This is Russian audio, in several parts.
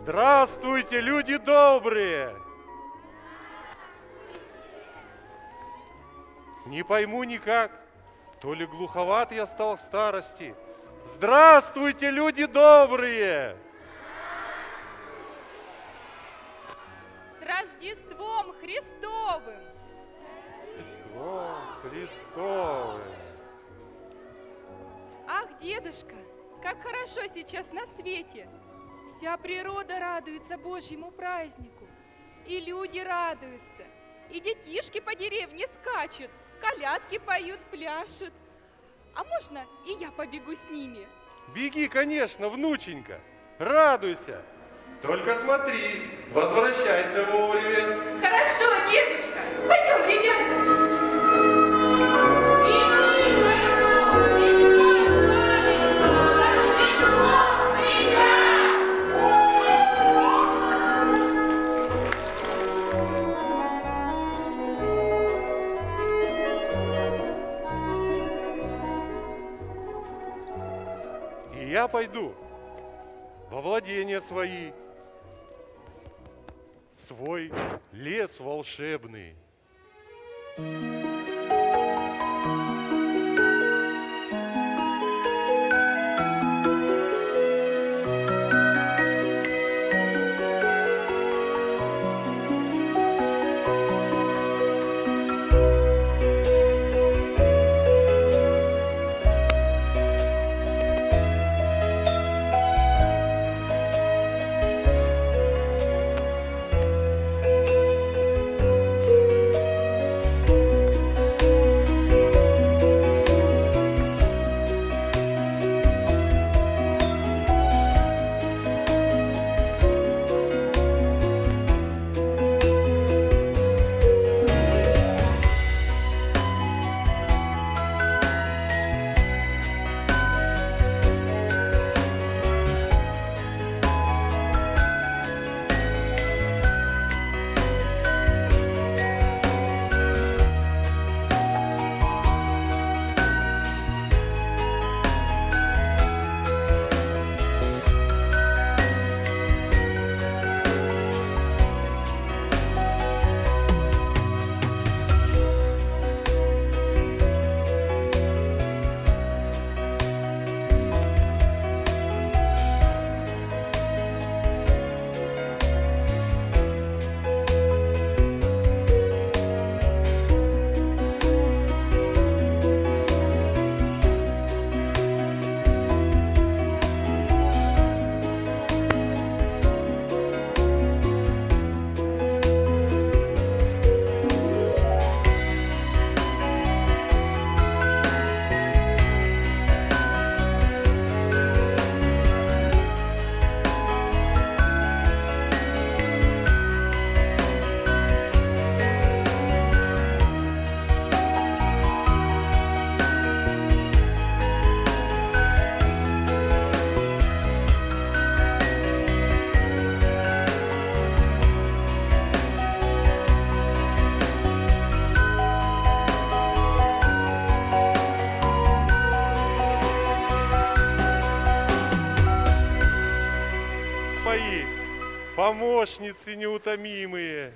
Здравствуйте, люди добрые! Не пойму никак, то ли глуховат я стал в старости. Здравствуйте, люди добрые! С Рождеством Христовым! Рождеством Христовым! Ах, дедушка, как хорошо сейчас на свете! Вся природа радуется Божьему празднику, и люди радуются, и детишки по деревне скачут, колядки поют, пляшут. А можно и я побегу с ними? Беги, конечно, внученька, радуйся. Только смотри, возвращайся вовремя. Хорошо, дедушка, пойдем, ребята. Я пойду во владения свои, свой лес волшебный. Мои помощницы неутомимые.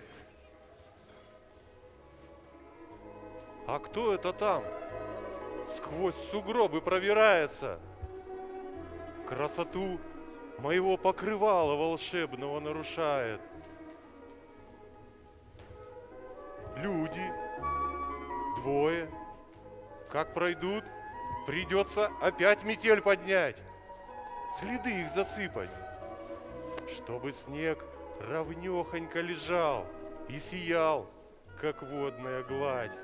А кто это там? Сквозь сугробы пробирается. Красоту моего покрывала волшебного нарушает. Люди, двое. Как пройдут, придется опять метель поднять, следы их засыпать, чтобы снег ровнёхонько лежал и сиял, как водная гладь.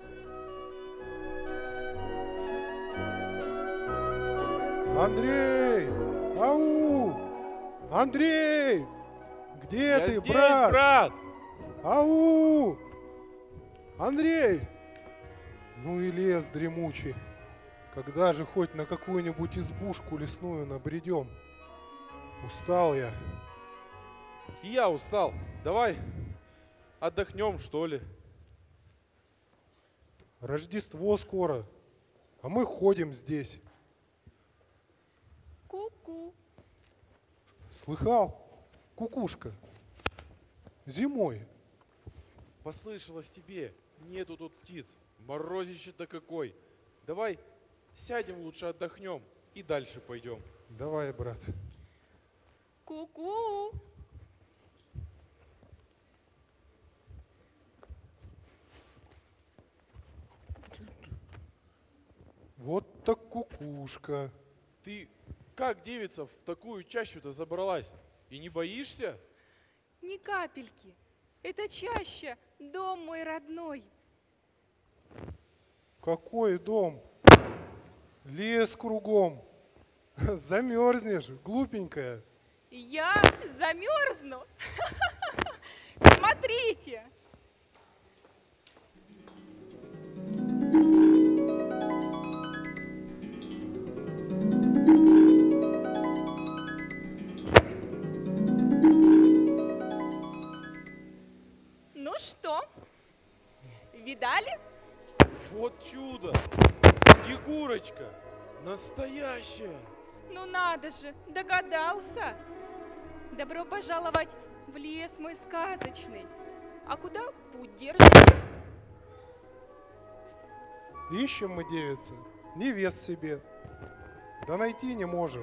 Андрей! Ау! Андрей! Где Я ты, здесь, брат? Ау! Андрей! Ну и лес дремучий. Когда же хоть на какую-нибудь избушку лесную набредем? Устал я. И я устал. Давай отдохнем, что ли. Рождество скоро, а мы ходим здесь. Ку-ку. Слыхал? кукушка. Зимой. Послышалось тебе, нету тут птиц. Морозище-то какой. Давай сядем лучше отдохнем и дальше пойдем. Давай, брат. Ку-ку! Вот так кукушка. Ты как, девица, в такую чащу-то забралась? И не боишься? Ни капельки. Это чаще дом мой родной. Какой дом? Лес кругом. Замерзнешь, глупенькая. Я замерзну. Смотрите. Ну что, видали? Вот чудо! Снегурочка! Настоящая! Ну надо же, догадался. Добро пожаловать в лес мой сказочный. А куда путь держите? Ищем мы, девица, невест себе. Да найти не можем.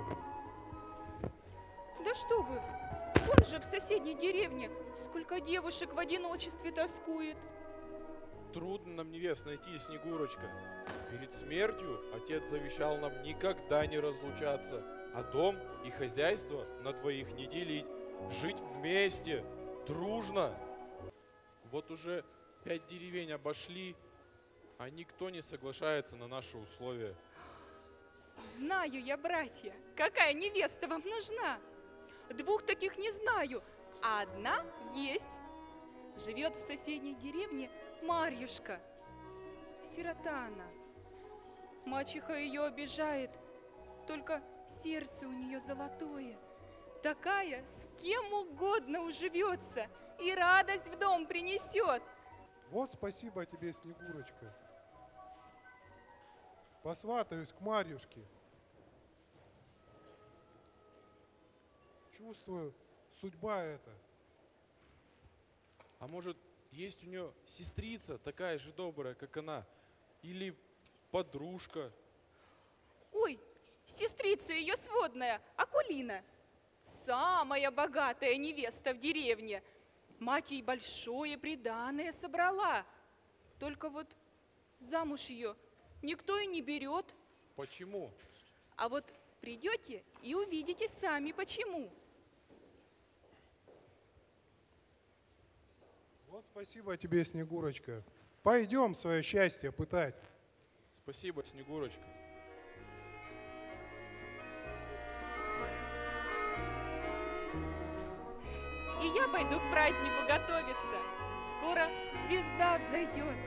Да что вы, вон же в соседней деревне сколько девушек в одиночестве тоскует. Трудно нам невест найти, Снегурочка. Перед смертью отец завещал нам никогда не разлучаться, а дом и хозяйство на двоих не делить, жить вместе, дружно. Вот уже 5 деревень обошли, а никто не соглашается на наши условия. Знаю я, братья, какая невеста вам нужна. 2 таких не знаю, а одна есть. Живет в соседней деревне Марьюшка. Сирота она. Мачеха ее обижает, только сердце у нее золотое. Такая, с кем угодно уживется и радость в дом принесет. Вот спасибо тебе, Снегурочка. Посватаюсь к Марьюшке. Чувствую, судьба это. А может, есть у нее сестрица такая же добрая, как она? Или подружка? Ой, сестрица ее сводная, Акулина. Самая богатая невеста в деревне. Мать ей большое приданое собрала. Только вот замуж ее никто и не берет. Почему? А вот придете и увидите сами почему. Вот спасибо тебе, Снегурочка. Пойдем свое счастье пытать. Спасибо, Снегурочка. И я пойду к празднику готовиться. Скоро звезда взойдет.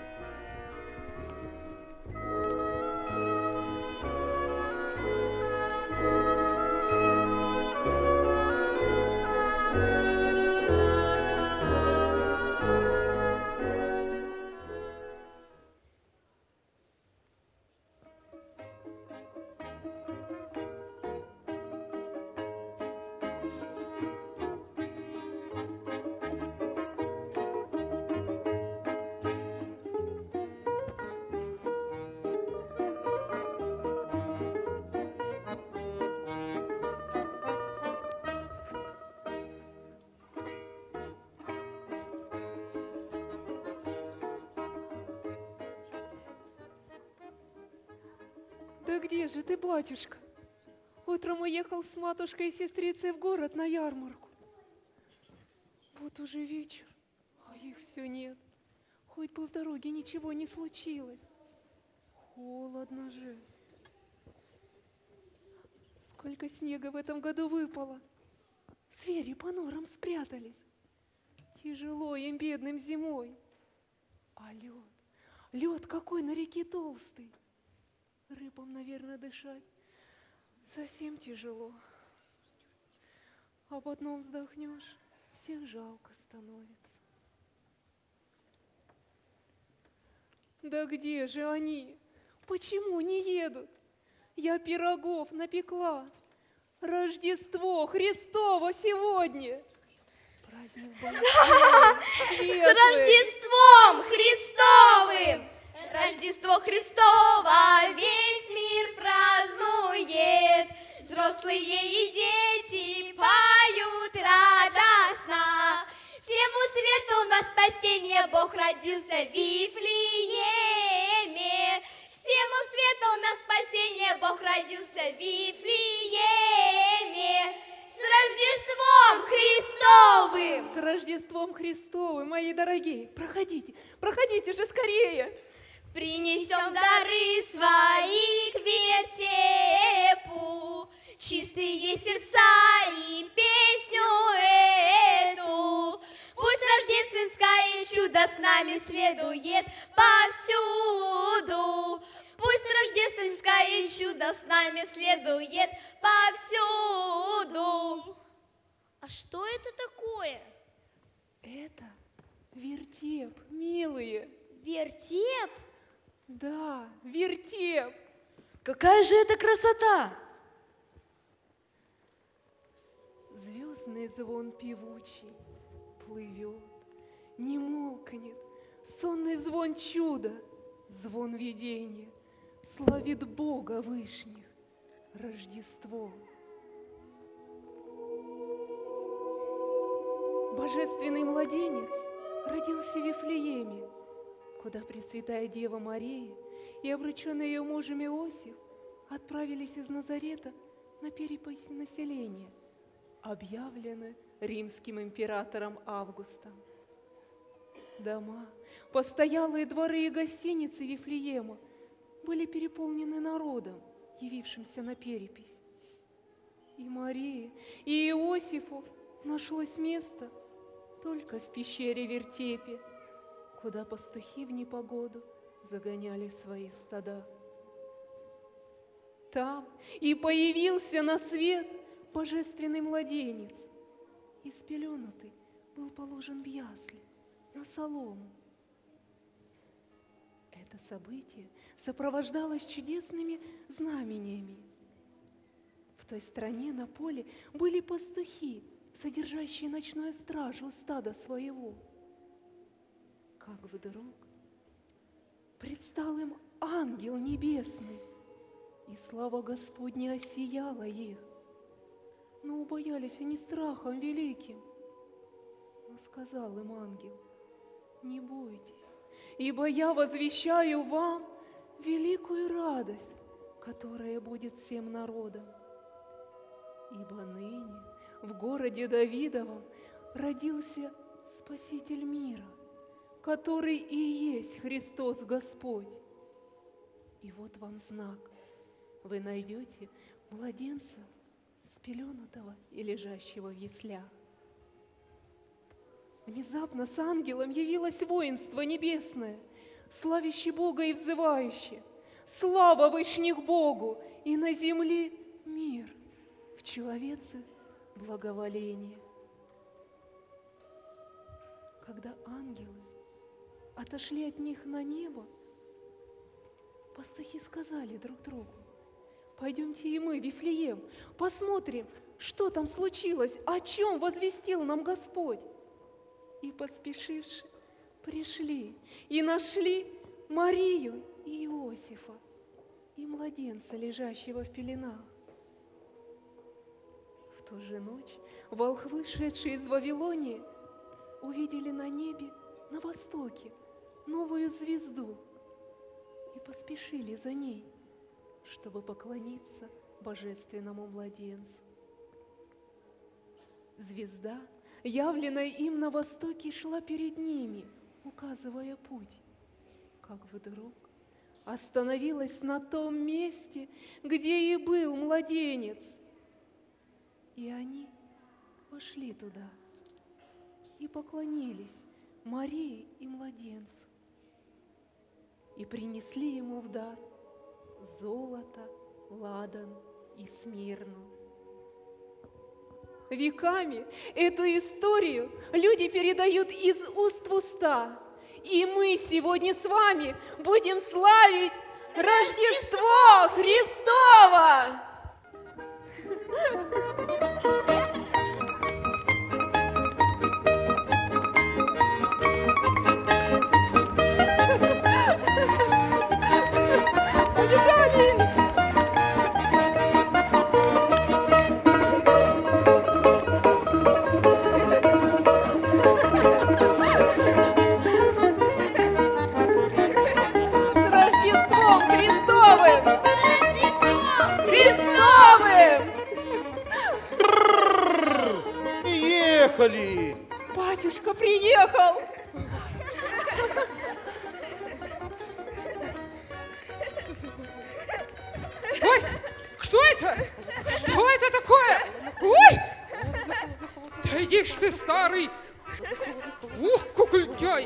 Да где же ты, батюшка? Утром уехал с матушкой и сестрицей в город на ярмарку. Вот уже вечер, а их все нет. Хоть бы в дороге ничего не случилось. Холодно же. Сколько снега в этом году выпало. Звери по норам спрятались. Тяжело им, бедным, зимой. А лед какой на реке толстый. Рыбам, наверное, дышать совсем тяжело. А потом вздохнешь, всех жалко становится. Да где же они? Почему не едут? Я пирогов напекла. Рождество Христово сегодня. Праздник большой, С светлый. Рождеством Христовым! Рождество Христово весь мир празднует. Взрослые и дети поют радостно. Всему свету на спасение Бог родился в Вифлееме. Всему свету на спасение Бог родился в Вифлееме. С Рождеством Христовым! С Рождеством Христовым, мои дорогие. Проходите, проходите же скорее. Принесем дары свои к вертепу, чистые сердца и песню эту. Пусть рождественское чудо с нами следует повсюду. Пусть рождественское чудо с нами следует повсюду. А что это такое? Это вертеп, милые. Вертеп? Да, вертеп. Какая же это красота! Звездный звон певучий плывет, не молкнет. Сонный звон чуда, звон видения, славит Бога Вышних Рождество. Божественный младенец родился в Вифлееме, куда Пресвятая Дева Мария и обрученный ее мужем Иосиф отправились из Назарета на перепись населения, объявлены римским императором Августом. Дома, постоялые дворы и гостиницы Вифлеема были переполнены народом, явившимся на перепись. И Марии, и Иосифу нашлось место только в пещере Вертепе, куда пастухи в непогоду загоняли свои стада. Там и появился на свет божественный младенец. И спеленутый был положен в ясли на солому. Это событие сопровождалось чудесными знамениями. В той стране на поле были пастухи, содержащие ночную стражу стада своего. Как вдруг предстал им ангел небесный, и слава Господня осияла их. Но убоялись они страхом великим. Но сказал им ангел: не бойтесь, ибо я возвещаю вам великую радость, которая будет всем народам. Ибо ныне в городе Давидовом родился Спаситель мира, который и есть Христос Господь. И вот вам знак: вы найдете младенца, спеленутого и лежащего в яслях. Внезапно с ангелом явилось воинство небесное, славящее Бога и взывающее: слава Вышних Богу, и на земле мир, в человеце благоволение. Когда ангелы отошли от них на небо, пастухи сказали друг другу: пойдемте и мы в Вифлеем, посмотрим, что там случилось, о чем возвестил нам Господь. И, поспешивши, пришли и нашли Марию и Иосифа, и младенца, лежащего в пеленах. В ту же ночь волхвы, шедшие из Вавилонии, увидели на небе на востоке новую звезду и поспешили за ней, чтобы поклониться божественному младенцу. Звезда, явленная им на востоке, шла перед ними, указывая путь, как вдруг остановилась на том месте, где и был младенец. И они вошли туда и поклонились Марии и младенцу, и принесли ему в дар золото, ладан и смирну. Веками эту историю люди передают из уст в уста. И мы сегодня с вами будем славить Рождество Христово! приехали! Батюшка приехал! Ой, кто это? Что это такое? Ой! Да иди ж ты, старый! Ух, кукольдяй!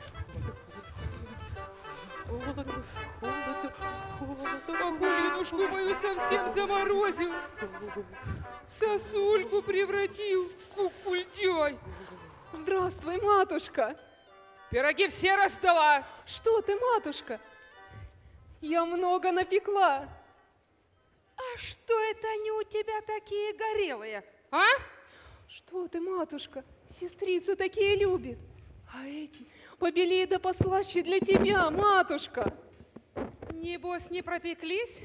Акулинушку мою совсем заморозил. Сосульку превратил, кукольдяй. Здравствуй, матушка. Пироги все раздала. Что ты, матушка? Я много напекла. А что это они у тебя такие горелые, а? Что ты, матушка? Сестрица такие любит. А эти побелее да послаще для тебя, матушка. Небось, не пропеклись?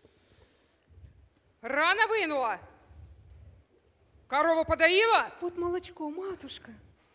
Рано вынула? Корову подоила? Вот молочко, матушка.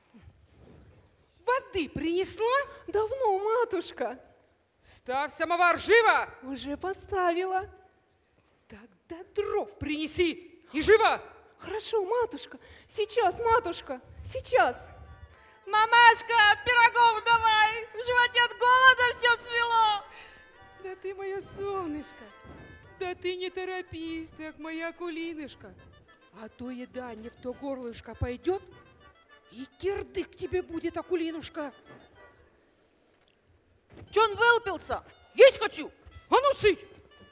Воды принесла? Давно, матушка. Ставь самовар, живо! Уже поставила. Тогда дров принеси и живо! Хорошо, матушка. Сейчас, матушка, сейчас. Мамашка, пирогов давай! В животе от голода все свело! Да ты мое солнышко, да ты не торопись, так моя Акулинушка. А то еда не в то горлышко пойдет, и кирдык тебе будет, Акулинушка. Че он вылупился? Есть хочу! А ну, сыть!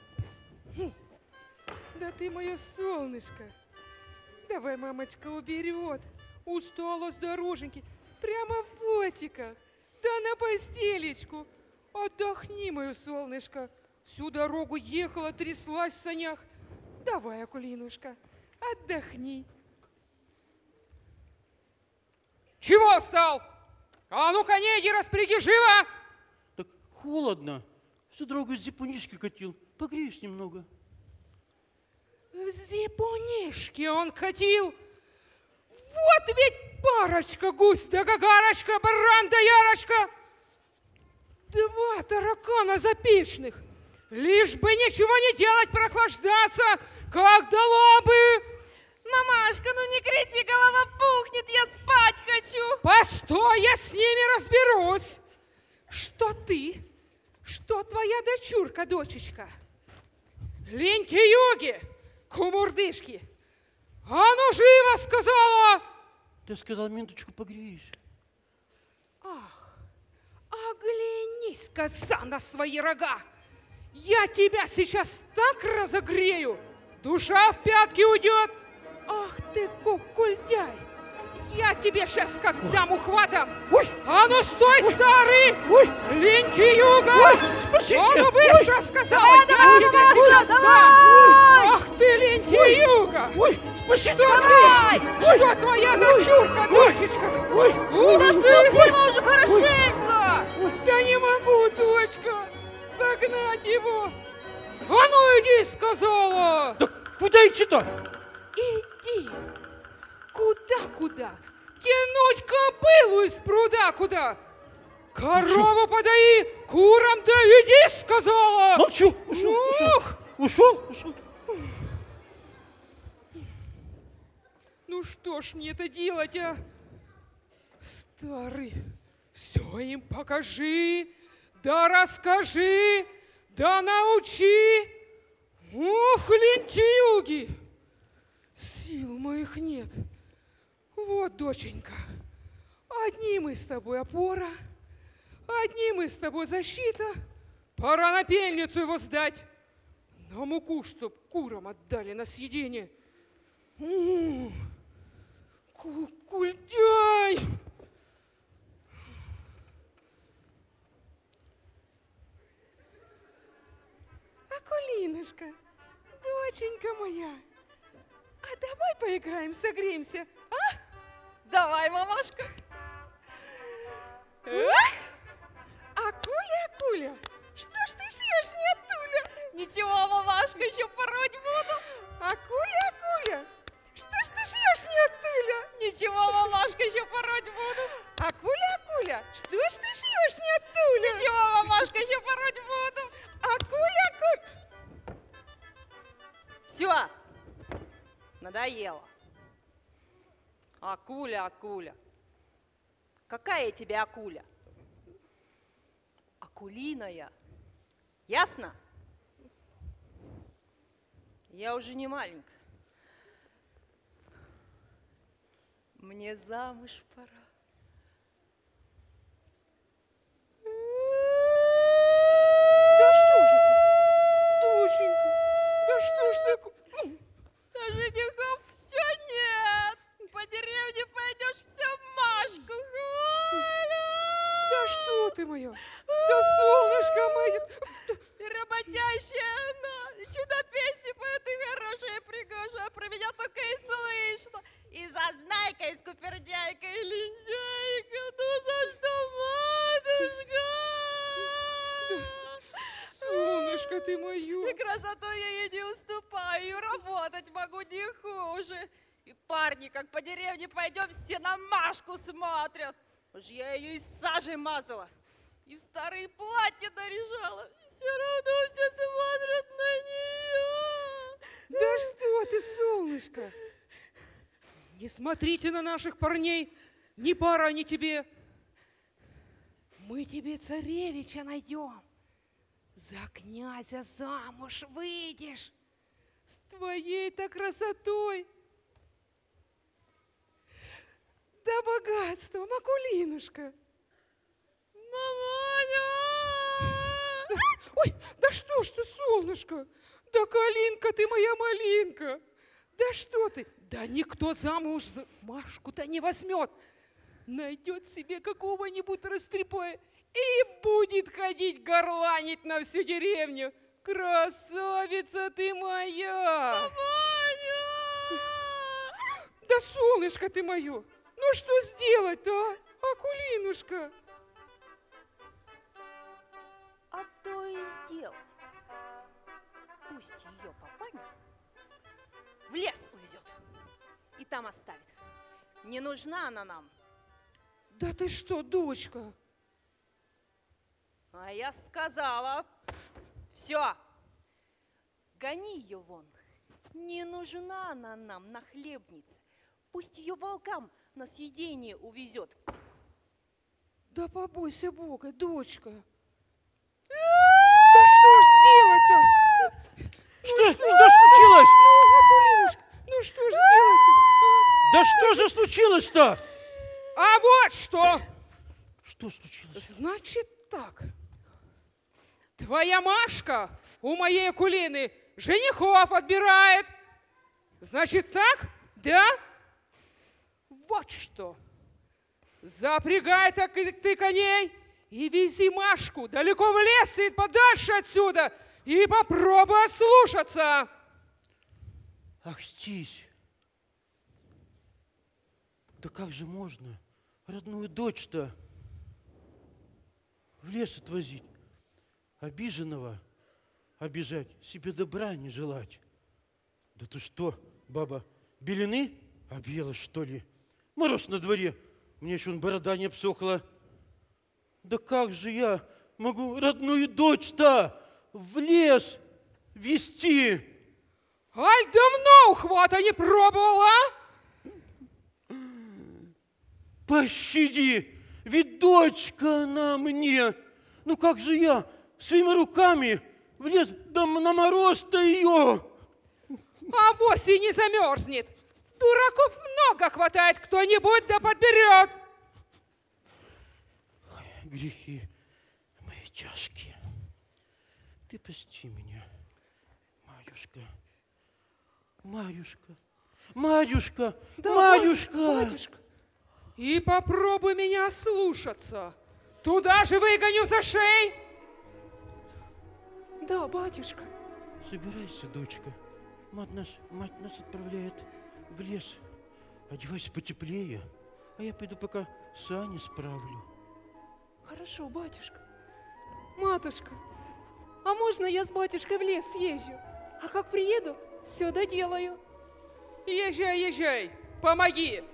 Да ты мое солнышко. Давай мамочка уберет. Устала с дороженьки. Прямо в ботиках. Да на постелечку. Отдохни, мое солнышко. Всю дорогу ехала, тряслась в санях. Давай, Акулинушка, отдохни. Чего встал? А ну, коней распряги, живо! Так холодно. Всю дорогу с зипунишки катил. Погреюсь немного. В зипунишке он катил. Вот ведь парочка, гусь да гагарочка, баран да ярочка. Два таракана запечных. Лишь бы ничего не делать, прохлаждаться, как дала бы. Мамашка, ну не кричи, голова пухнет, я спать хочу. Постой, я с ними разберусь. Что ты, что твоя дочурка, дочечка? Лентяюги, кумурдышки. А ну, живо, сказала! Ты сказал, минуточку погреюсь. Ах, оглянись, коза, на свои рога. Я тебя сейчас так разогрею, душа в пятки уйдет. Ах ты, кукольдяй, я тебе сейчас как дам ухватом. Ой. А ну, стой, старый! Ой. Лентяюга! Спасите. А ну, быстро сказал! Давай, я давай, тебе Машка, сейчас дам. давай! Ах ты, лентяюга! Ой, спасите. Что ты? Что твоя дочурка, дочечка? Ой. Ух ты! Его уже хорошенько! Да не могу, дочка, догнать его. А ну, иди, сказала. Да куда идти-то? Иди. Куда? Тянуть кобылу из пруда куда? Корову подои, курам да иди, сказала. Молчу. Ушел. Ну что ж мне это делать, а? Старый, все им покажи, да расскажи, да научи. Ох, лентяюги, сил моих нет. Вот, доченька, одни мы с тобой опора, одни мы с тобой защита. Пора на пельницу его сдать, на муку, чтоб курам отдали на съедение. Кукульдяй! Акулинушка, доченька моя, а давай поиграем, согреемся, а? Давай, мамашка. Акуля, что ж ты шьешь, не оттуля? Ничего, мамашка, еще пороть буду. Акуля, что ж ты шьешь, не оттуля? Ничего, мамашка, еще пороть буду. Акуля, что ж ты шьешь, не оттуля? Ничего, мамашка, еще пороть буду. Акуля. Все, надоело. Акуля, акуля. Какая тебе акуля? Акулиная. Ясно? Я уже не маленькая. Мне замуж пора. Да что же ты, доченька, да что ж такое? Да женихов все нет. По деревне пойдешь, вся Машка хвалит. Да что ты моя? Да солнышко мое! Ты работящая она, и чудо песни поет, и хорошая, и пригожая, про меня только и слышно. И зазнайка, и скупердяйка, и лентяйка, ну за что, матушка? Солнышко ты мое! И красотой я ей не уступаю, и работать могу не хуже. И парни, как по деревне пойдем, все на Машку смотрят. Уж я ее из сажи мазала, и в старые платья наряжала. И все равно все смотрят на нее. Да что ты, солнышко! Не смотрите на наших парней, ни пара, ни тебе. Мы тебе царевича найдем. За князя замуж выйдешь. С твоей-то красотой. Да богатством, Акулинушка. Маманя! Ой, да что ж ты, солнышко? Да калинка ты моя малинка. Да что ты? Да никто замуж за Машку-то не возьмет. Найдет себе какого-нибудь растрепая и будет ходить горланить на всю деревню. Красавица ты моя! Маманя! Да солнышко ты мое! Ну что сделать-то, а, Акулинушка? А то и сделать. Пусть ее папаня в лес увезет и там оставит. Не нужна она нам. Да ты что, дочка? А я сказала, все, гони ее вон. Не нужна она нам, нахлебница. Пусть ее волкам на съедение увезет. Да побойся Бога, дочка. Да что ж сделать-то? Что случилось? Ну, Акулинушка, ну что ж сделать-то? Да что же случилось-то? А вот что! Что случилось? Значит так. Твоя Машка у моей Акулины женихов отбирает. Значит так, да? Вот что. Запрягай ты коней и вези Машку далеко в лес и подальше отсюда. И попробуй ослушаться. Ах, Стись. Да как же можно родную дочь-то в лес отвозить? Обиженного обижать, себе добра не желать. Да ты что, баба, белины объелась, что ли? Мороз на дворе, мне еще борода не обсохла. Да как же я могу родную дочь-то в лес вести? Аль давно ухвата не пробовала? Пощади, ведь дочка она мне. Ну как же я своими руками в лес, да на мороз-то ее. А вось и не замерзнет. Дураков много хватает, кто-нибудь да подберет. Ой, грехи мои тяжкие. Ты прости меня, Марюшка. Марюшка, Марюшка, Да, Марюшка. батюшка. И попробуй меня слушаться. Туда же выгоню за шеи. Да, батюшка. Собирайся, дочка. Мать нас отправляет в лес. Одевайся потеплее, а я пойду пока сани справлю. Хорошо, батюшка. Матушка, а можно я с батюшкой в лес съезжу? А как приеду, все доделаю. Езжай, езжай, помоги.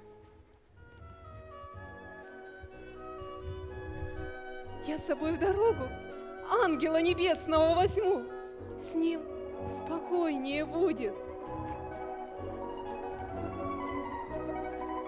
Я с собой в дорогу ангела небесного возьму. С ним спокойнее будет.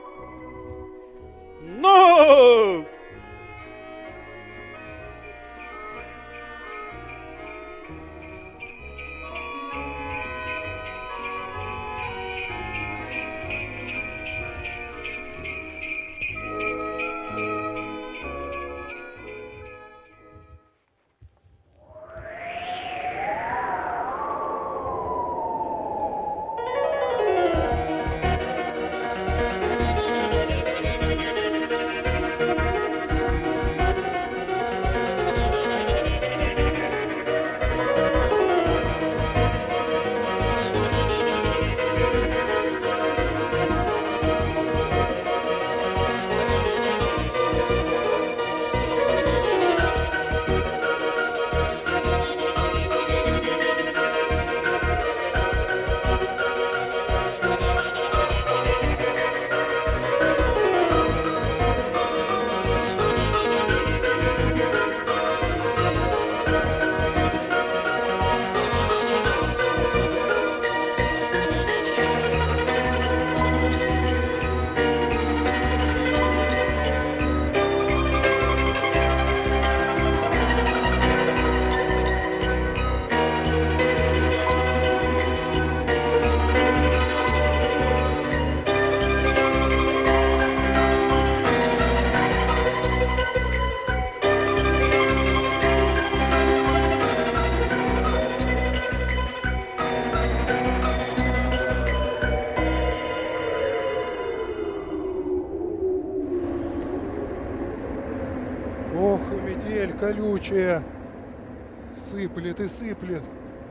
колючая. Сыплет и сыплет.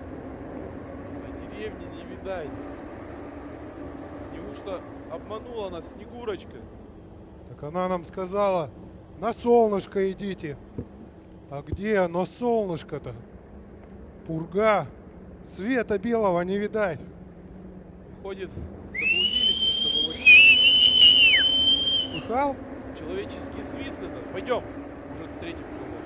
А деревни не видать. Неужто обманула нас Снегурочка? Так она нам сказала, на солнышко идите. А где оно солнышко-то? Пурга, света белого не видать. Выходит, заблудились мы с тобой. Слыхал? Человеческий свист это. Пойдем, может встретим кого.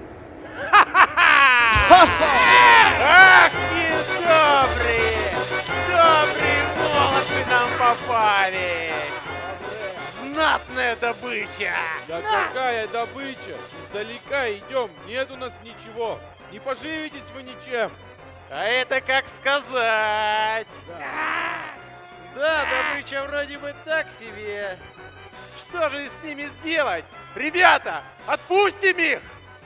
Ах, недобрые! Добрые молодцы нам попались! Знатная добыча! Да какая добыча! Издалека идем, нет у нас ничего. Не поживитесь вы ничем. А это как сказать? Да, добыча вроде бы так себе. Что же с ними сделать? Ребята, отпустим их!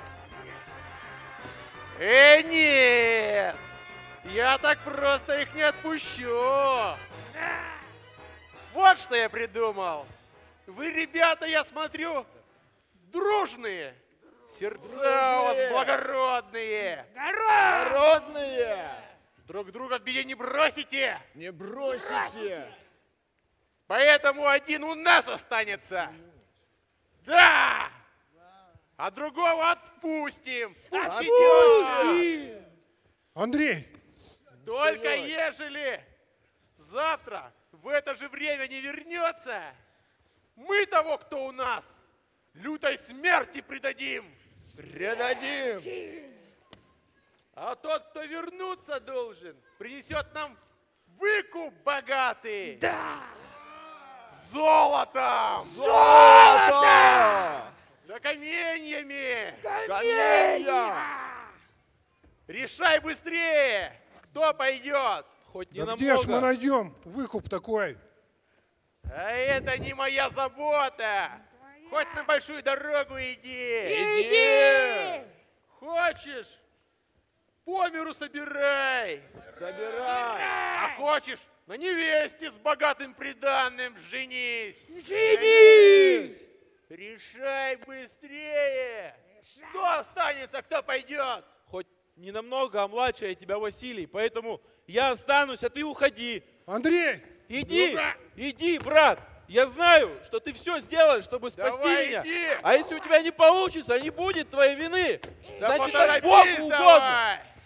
Нет! Я так просто их не отпущу! Вот что я придумал! Вы, ребята, я смотрю, дружные! Сердца у вас благородные! Народные! Друг друга в беде не бросите! Не бросите! Поэтому один у нас останется! Да! А другого отпустим! Пусть идет! Андрей! Только ежели завтра в это же время не вернется, мы того, кто у нас, лютой смерти предадим! Предадим! А тот, кто вернуться должен, принесет нам выкуп богатый! Да! Золотом! Золото! Да каменьями! Каменья! Решай быстрее! Кто пойдет? Хоть не Да намного. где ж мы найдем выкуп такой? А это не моя забота! Хоть на большую дорогу иди! Иди! Хочешь? По миру собирай! Собирай! А хочешь? На невесте с богатым приданным женись! Женись! Решай быстрее! Кто останется, кто пойдет? Хоть не намного, а младше я тебя, Василий, поэтому я останусь, а ты уходи. Андрей! Иди, Ну-ка. иди, брат. Я знаю, что ты все сделаешь, чтобы спасти Давай, меня. иди. А если у тебя не получится, не будет твоей вины. Да Значит, так поторопись Богу давай! угодно.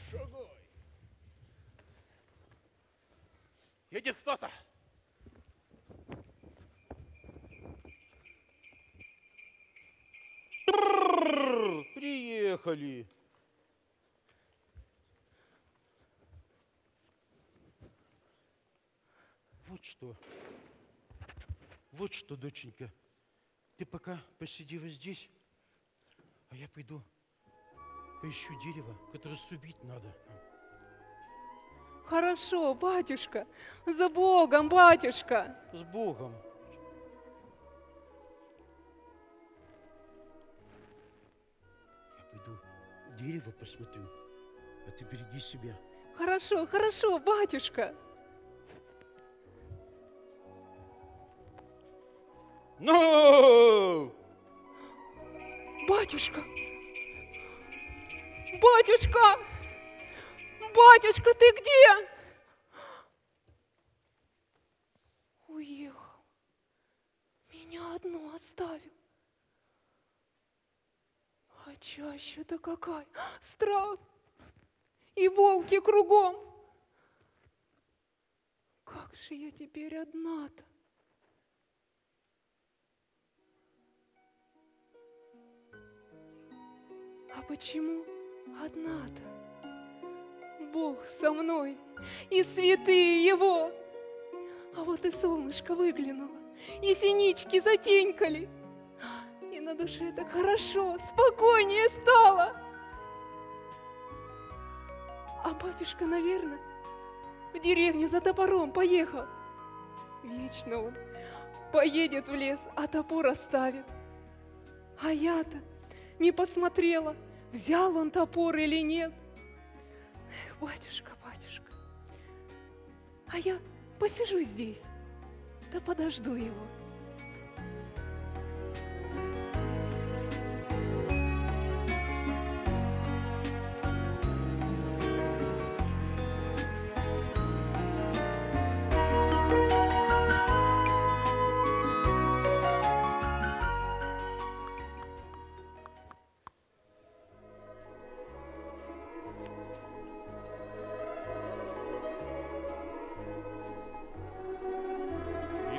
Едет кто-то. Приехали. Вот что, доченька, ты пока посиди вот здесь, а я пойду поищу дерево, которое срубить надо. Хорошо, батюшка. За Богом, батюшка. С Богом. Я пойду дерево посмотрю, а ты береги себя. Хорошо, хорошо, батюшка. Ну! Батюшка! Батюшка! Батюшка, ты где? Уехал. Меня одну оставил. А чаще-то какая? Страх. И волки кругом. Как же я теперь одна-то? А почему одна-то? Бог со мной, и святые Его. А вот и солнышко выглянуло, и синички затенькали. И на душе так хорошо, спокойнее стало. А батюшка, наверное, в деревню за топором поехал. Вечно он поедет в лес, а топор оставит. А я-то не посмотрела, взял он топор или нет. Эх, батюшка, батюшка, а я посижу здесь, да подожду его.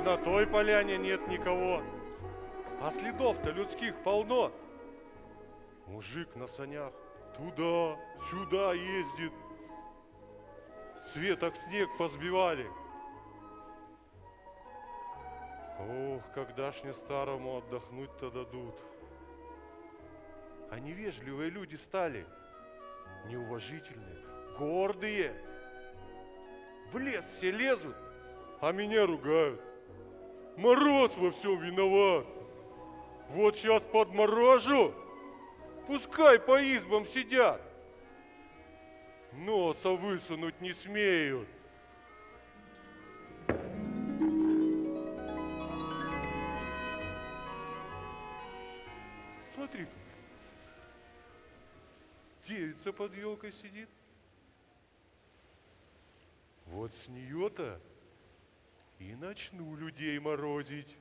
И на той поляне нет никого. А следов-то людских полно. Мужик на санях туда-сюда ездит. Светок снег позбивали. Ох, когда ж мне старому отдохнуть-то дадут. А невежливые люди стали, неуважительные, гордые. В лес все лезут, а меня ругают. Мороз во всем виноват. Вот сейчас подморожу, пускай по избам сидят. Носа высунуть не смеют. Смотри, девица под елкой сидит. Вот с нее-то и начну людей морозить.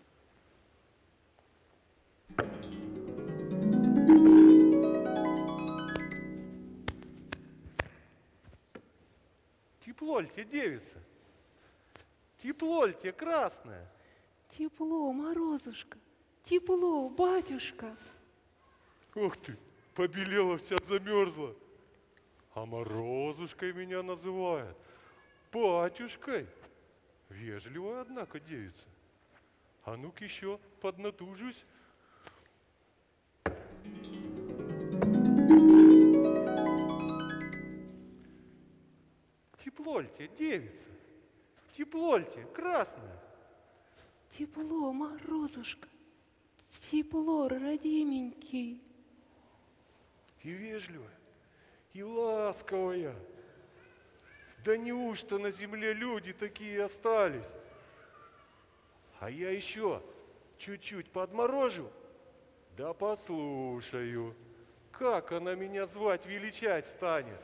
Тепло ль тебе, девица? Тепло ль тебе, красная? Тепло, Морозушка, тепло, батюшка. Ох ты, побелела вся, замерзла. А Морозушкой меня называют. Батюшкой. Вежливая, однако, девица. А ну-ка еще поднатужусь. Тепло ль тебе, девица? Тепло ль тебе, красная? Тепло, Морозушка, тепло, родименький. И вежливая, и ласковая. Да неужто на земле люди такие остались? А я еще чуть-чуть подморожу, да послушаю, как она меня звать, величать станет.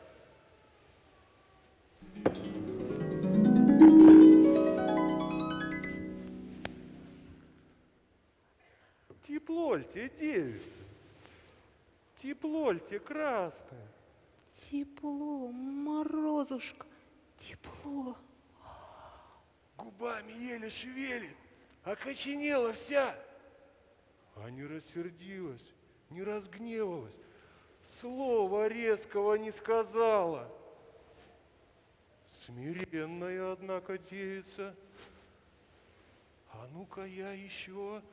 Тепло ль тебе, девица? Тепло ль тебе, красная? Тепло, Морозушка, тепло. Губами еле шевелит, окоченела вся. А не рассердилась, не разгневалась, слова резкого не сказала. Смиренная, однако, девица. А ну-ка я еще...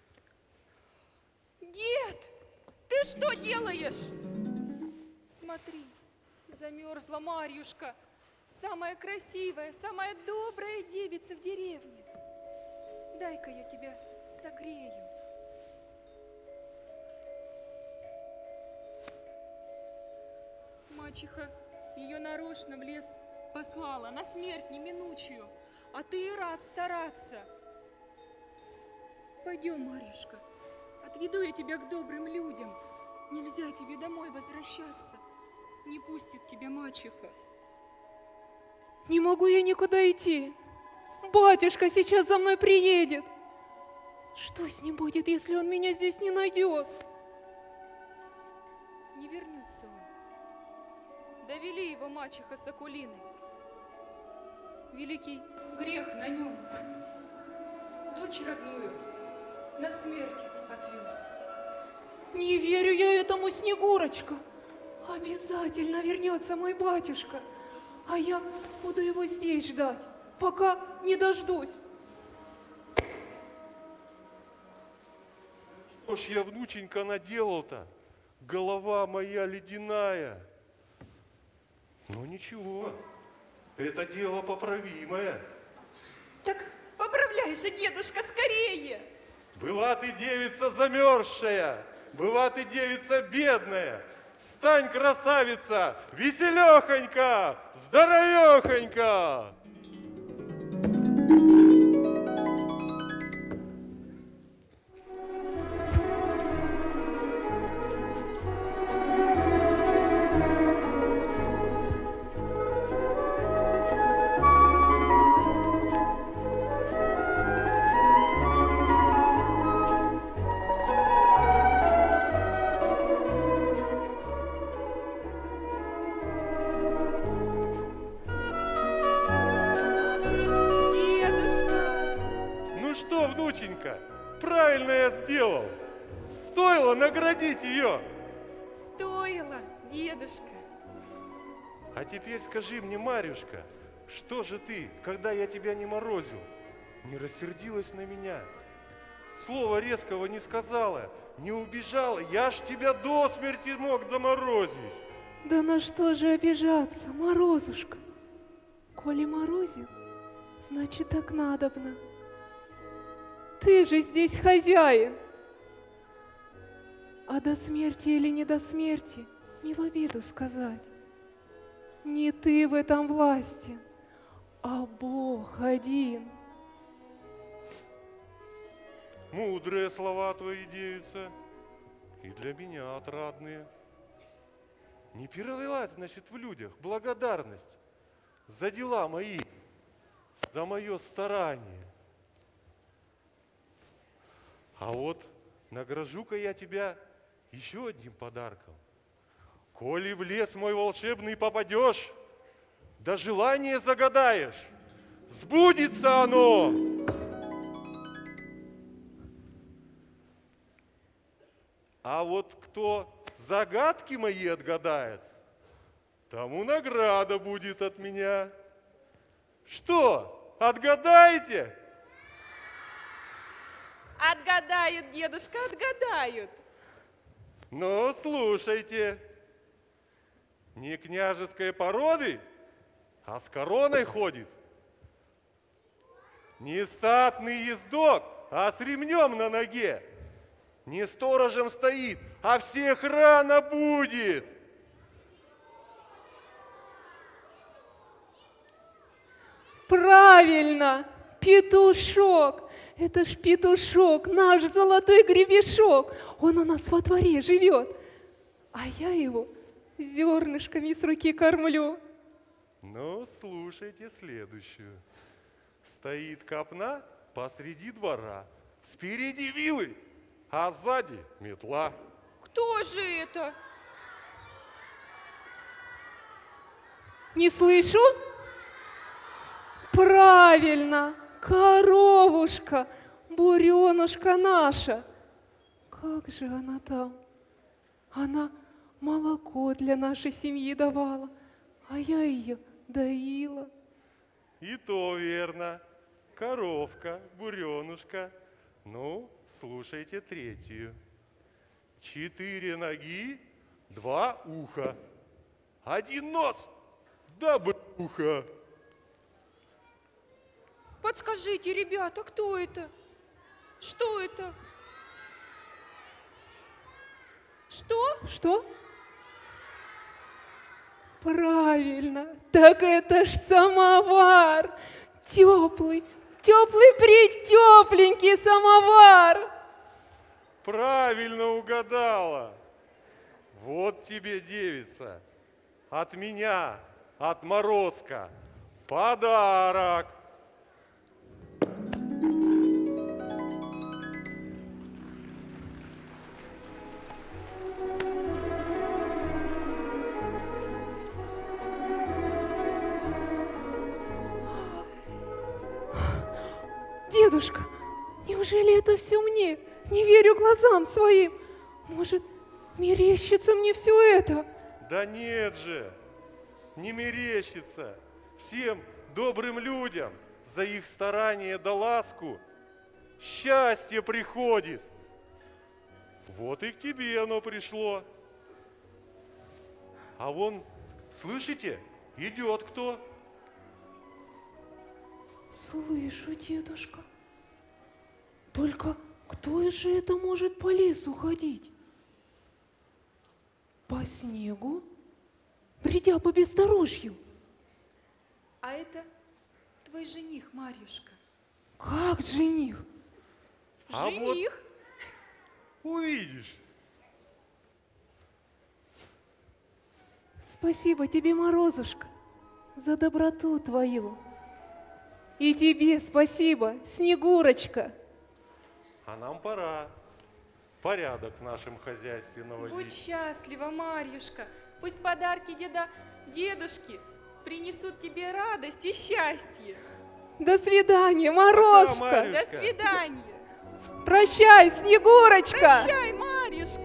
Дед, ты что делаешь? Смотри, замерзла Марьюшка, самая красивая, самая добрая девица в деревне. Дай-ка я тебя согрею. Мачеха ее нарочно в лес послала, на смерть неминучую, а ты и рад стараться. Пойдем, Марьюшка, отведу я тебя к добрым людям. Нельзя тебе домой возвращаться. Не пустит тебя мачеха. Не могу я никуда идти. Батюшка сейчас за мной приедет. Что с ним будет, если он меня здесь не найдет? Не вернется он. Довели его мачеха с Акулиной. Великий грех на нем. Дочь родную на смерть отвез. Не верю я этому, Снегурочка. Обязательно вернется мой батюшка. А я буду его здесь ждать, пока не дождусь. Что ж я, внученька, наделал-то? Голова моя ледяная. Ну ничего, это дело поправимое. Так поправляй же, дедушка, скорее! Была ты девица замерзшая, была ты девица бедная. Стань, красавица, веселехонька, здоровехонька! доченька, правильно я сделал. Стоило наградить ее. Стоило, дедушка. А теперь скажи мне, Марьюшка, что же ты, когда я тебя не морозил, не рассердилась на меня? Слова резкого не сказала, не убежала. Я ж тебя до смерти мог заморозить. Да на что же обижаться, Морозушка? Коли морозил, значит так надобно. Ты же здесь хозяин. А до смерти или не до смерти, не в обиду сказать. Не ты в этом власти, а Бог один. Мудрые слова твои, девица, и для меня отрадные. Не перелилась, значит, в людях благодарность за дела мои, за мое старание. А вот награжу-ка я тебя еще одним подарком. Коли в лес мой волшебный попадешь, да желание загадаешь, сбудется оно. А вот кто загадки мои отгадает, тому награда будет от меня. Что, отгадаете? Отгадают, дедушка, отгадают. Ну, слушайте. Не княжеской породы, а с короной ходит. Не статный ездок, а с ремнем на ноге. Не сторожем стоит, а всех рано будет. Правильно, петушок. Это ж петушок, наш золотой гребешок. Он у нас во дворе живет, а я его зернышками с руки кормлю. Ну, слушайте следующую. Стоит копна посреди двора, спереди вилы, а сзади метла. Кто же это? Не слышу? Правильно, коровушка, буренушка наша. Как же она там? Она молоко для нашей семьи давала, а я ее доила. И то верно. Коровка, буренушка. Ну, слушайте третью. 4 ноги, 2 уха. 1 нос, да брюхо. Подскажите, ребята, кто это? Что это? Что? Что? Правильно, так это ж самовар. Теплый, теплый-притепленький самовар. Правильно угадала. Вот тебе, девица, от меня, от Морозка, подарок. Дедушка, неужели это все мне? Не верю глазам своим. Может, мерещится мне все это? Да нет же, не мерещится. Всем добрым людям за их старание да ласку счастье приходит. Вот и к тебе оно пришло. А вон, слышите, идет кто? Слышу, дедушка. Только кто же это может по лесу ходить? По снегу, бредя по бездорожью. А это твой жених, Марьюшка. Как жених? А Жених? Вот увидишь. Спасибо тебе, Морозушка, за доброту твою. И тебе спасибо, Снегурочка. А нам пора порядок в нашем хозяйстве наводить. Будь счастлива, Марьюшка. Пусть подарки дедушки принесут тебе радость и счастье. До свидания, Морозушка. До свидания. Прощай, Снегурочка! Прощай, Марьюшка!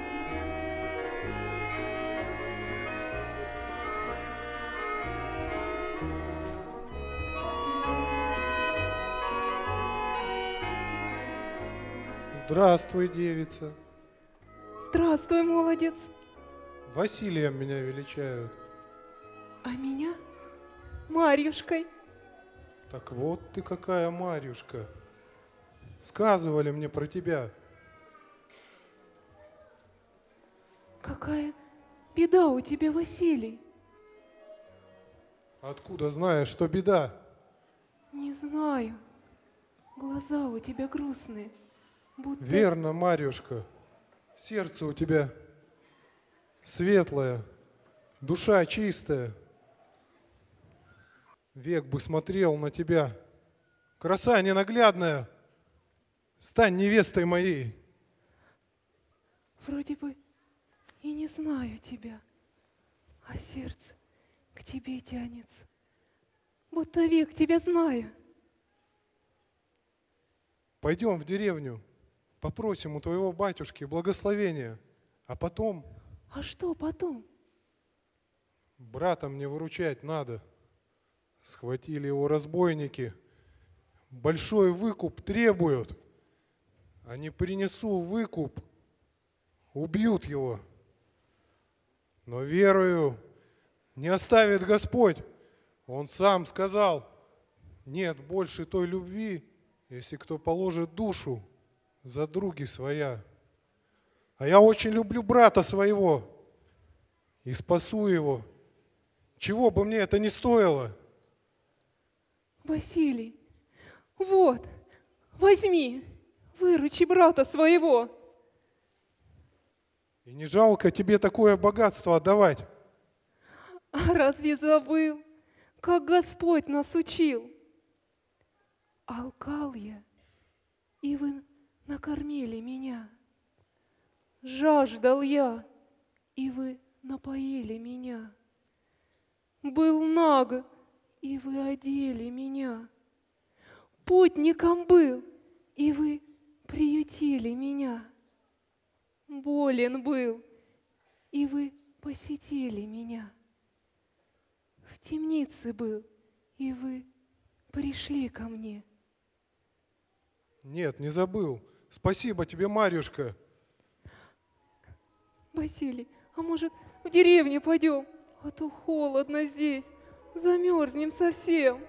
Здравствуй, девица. Здравствуй, молодец. Василием меня величают. А меня Марьюшкой. Так вот ты какая, Марьюшка. Сказывали мне про тебя. Какая беда у тебя, Василий? Откуда знаешь, что беда? Не знаю. Глаза у тебя грустные. Будто... Верно, Марьюшка. Сердце у тебя светлое, душа чистая. Век бы смотрел на тебя. Краса ненаглядная. Стань невестой моей. Вроде бы и не знаю тебя, а сердце к тебе тянется. Будто век тебя знаю. Пойдем в деревню, попросим у твоего батюшки благословения, а потом... А что потом? Брата мне выручать надо. Схватили его разбойники. Большой выкуп требуют. А не принесу выкуп, убьют его. Но верую, не оставит Господь. Он сам сказал, нет больше той любви, если кто положит душу за други своя. А я очень люблю брата своего и спасу его, чего бы мне это ни стоило. Василий, вот, возьми, выручи брата своего. И не жалко тебе такое богатство отдавать? А разве забыл, как Господь нас учил? Алкал я, и вы накормили меня. Жаждал я, и вы напоили меня. Был наг, и вы одели меня. Путником был, и вы приютили меня. Болен был, и вы посетили меня. В темнице был, и вы пришли ко мне. Нет, не забыл. Спасибо тебе, Марьюшка. Василий, а может, в деревню пойдем? А то холодно здесь, замерзнем совсем.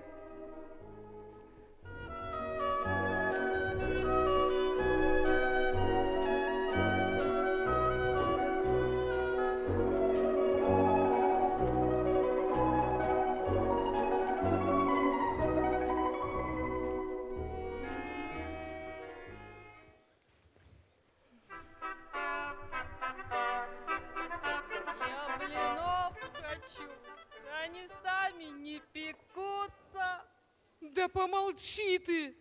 Я блинов хочу, они сами не пекутся. Да помолчи ты!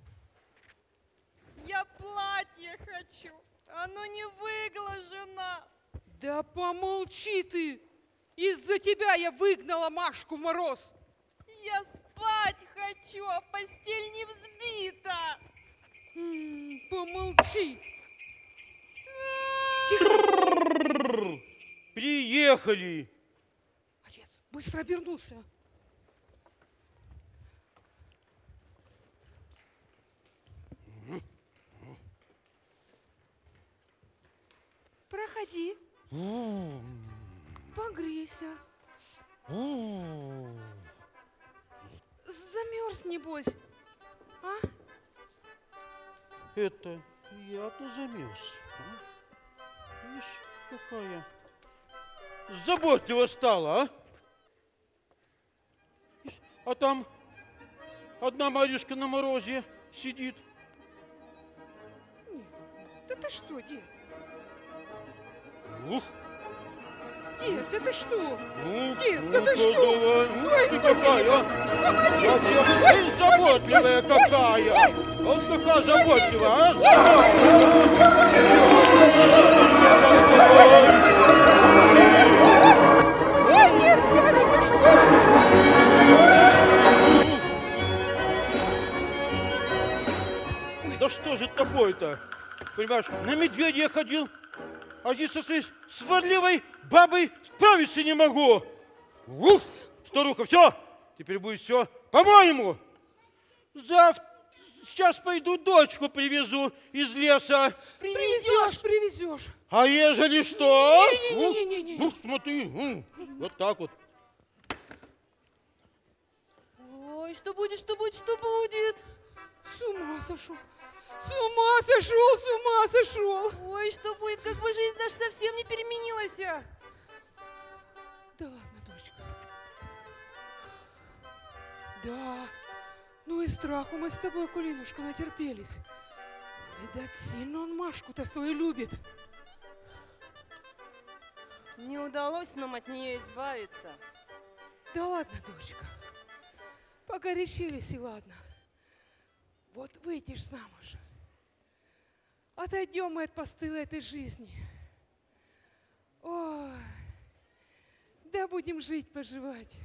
Я платье хочу, оно не выглажено. Да помолчи ты! Из-за тебя я выгнала Машку в мороз. Я спать хочу, а постель не взбита. Помолчи! Приехали! Отец быстро обернулся. Проходи. Погрейся. Замерз, небось. А? Это я-то замерз. Видишь, какая заботливо стала, а? А там одна Марьюшка на морозе сидит. Да ты что, дед? Ух. Дед, да ты что? Ну, Дед, да ты что? давай. Ну, Ой, ты какая, а? Погоди! Ты заботливая какая! Вот какая заботливая, а? Ой, нет, старый, ты что? Да Да что же тобой-то? Понимаешь, на медведя я ходил, а здесь со своей сварливой бабой справиться не могу. Уф, старуха, все, теперь будет все по-моему. Сейчас пойду дочку привезу из леса. Привезешь. А ежели что? Не-не-не. Ну, смотри, вот так вот. Ой, что будет? С ума сошел. Ой, что будет, как бы жизнь наша совсем не переменилась. Да ладно, дочка. Да, ну и страху мы с тобой, Акулинушка, натерпелись. Видать, сильно он Машку-то свою любит. Не удалось нам от нее избавиться. Да ладно, дочка. Погорячились и ладно. Вот выйдешь замуж. Отойдем мы от постылой этой жизни. Ой, да будем жить-поживать.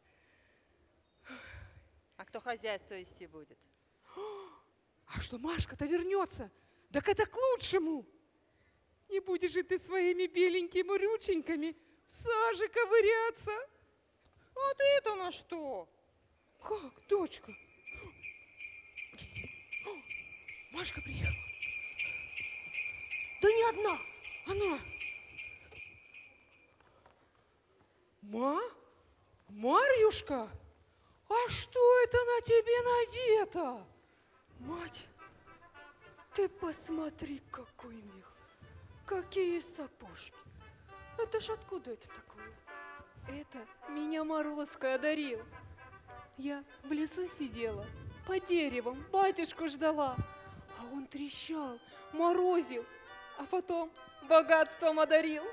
А кто хозяйство вести будет? А что Машка-то вернется? Так это к лучшему. Не будешь же ты своими беленькими рученьками в саже ковыряться. А ты-то на что? Как, дочка? Машка приехала. Да не одна. Она. Марьюшка, а что это на тебе надето? Мать, ты посмотри, какой мех. Какие сапожки. Это ж откуда это такое? Это меня Морозко одарил. Я в лесу сидела, по деревам батюшку ждала. А он трещал, морозил, а потом богатством одарил.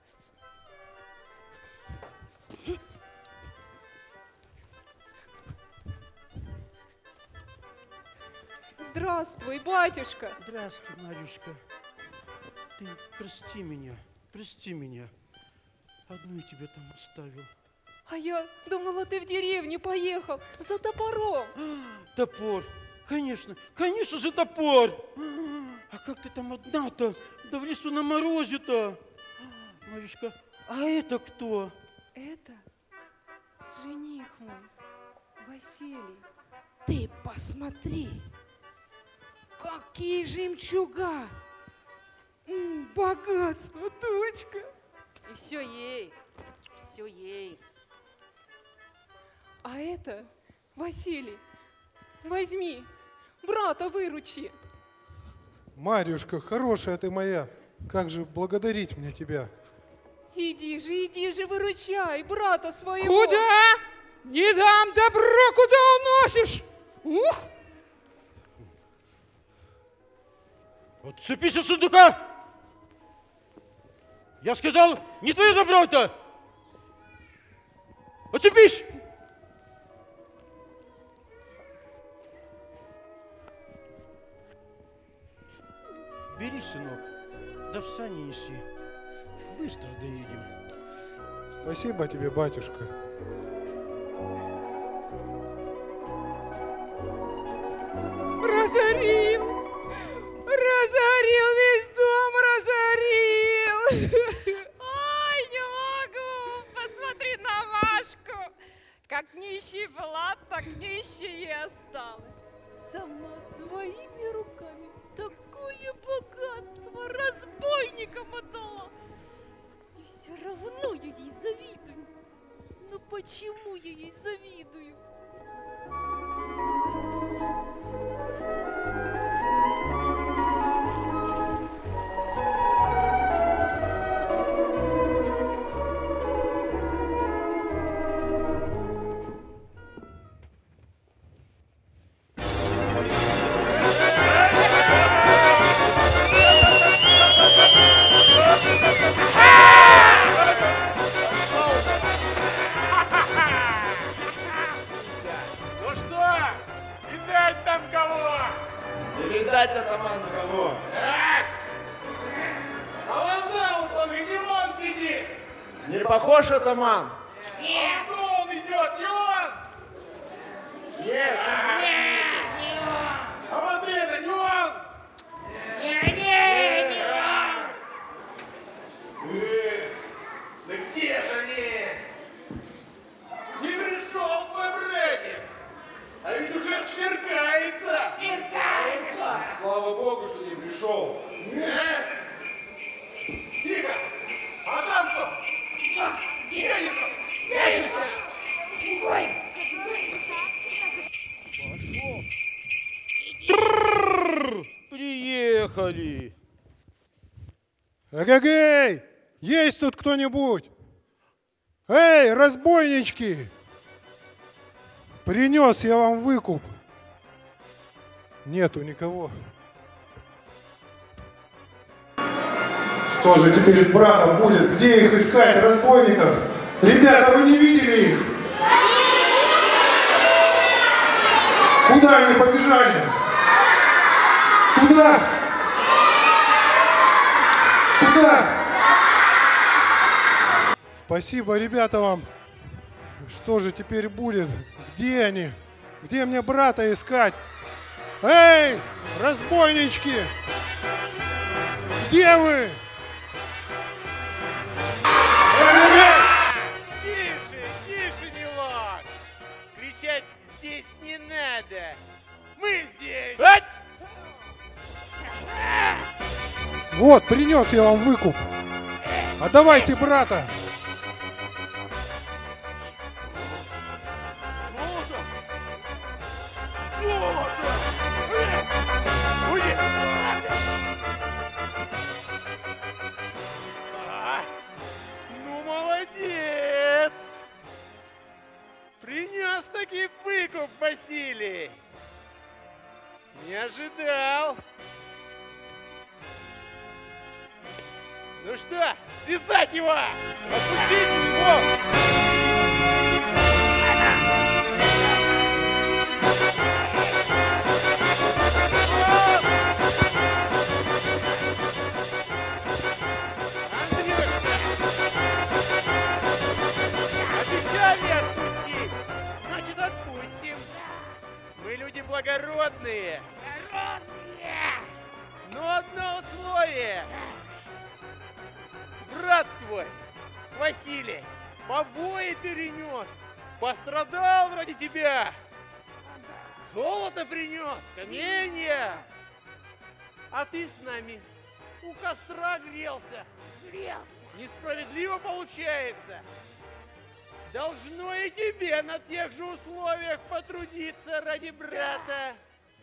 Здравствуй, батюшка. Здравствуй, Марюшка. Ты прости меня. Одну я тебя там оставил. А я думала, ты в деревню поехал за топором. Топор. Конечно же топор. А как ты там одна-то? Да в лесу на морозе-то. Марюшка, а это кто? Это жених мой, Василий. Ты посмотри, какие жемчуга. Богатство, дочка. И все ей. А это Василий. Возьми, брата выручи. Марьюшка, хорошая ты моя, как же благодарить мне тебя? Иди же, выручай брата своего. Куда? Не дам добро, куда уносишь? Ух! Отцепись от сундука! Я сказал, не твое добро это! Отцепись! Бери, сынок, да в сани неси. Быстро доедем. Спасибо тебе, батюшка. Разорил весь дом, Ой, не могу! Посмотри на Машку! Как нищий была, так нищей и осталась. Сама своими руками такое богатство разбойникам отдала. И все равно я ей завидую. Ну почему я ей завидую? Ну что, видать там кого? Не видать, атаман, кого? А вон там, смотри, не он сидит! Не похож, атаман? А кто он идет, не он? Нет, А вот это, не он? сверкается! Сверкается! Слава Богу, что не пришел. Тихо! А там кто? Денежка! Прячемся! Приехали. Эгегей! Есть тут кто-нибудь? Эй, разбойнички! Принес я вам выкуп. Нету никого. Что же теперь с братом будет? Где их искать, разбойников? Ребята, вы не видели их? Куда они побежали? Туда! Туда! Спасибо, ребята, вам. Что же теперь будет? Где они? Где мне брата искать? Эй, разбойнички! Где вы? Тише, тише, милок! Кричать здесь не надо! Мы здесь! Вот, принес я вам выкуп. Отдавайте брата. Ну, молодец! Принес таки выкуп, Василий! Не ожидал! Ну что, связать его! Отпустить его! Обещали отпустить, значит отпустим. Мы люди благородные. Но одно условие. Брат твой, Василий, побои перенес, пострадал ради тебя. Золото принес, каменья. А ты с нами у костра грелся. Несправедливо получается. Должно и тебе на тех же условиях потрудиться ради брата.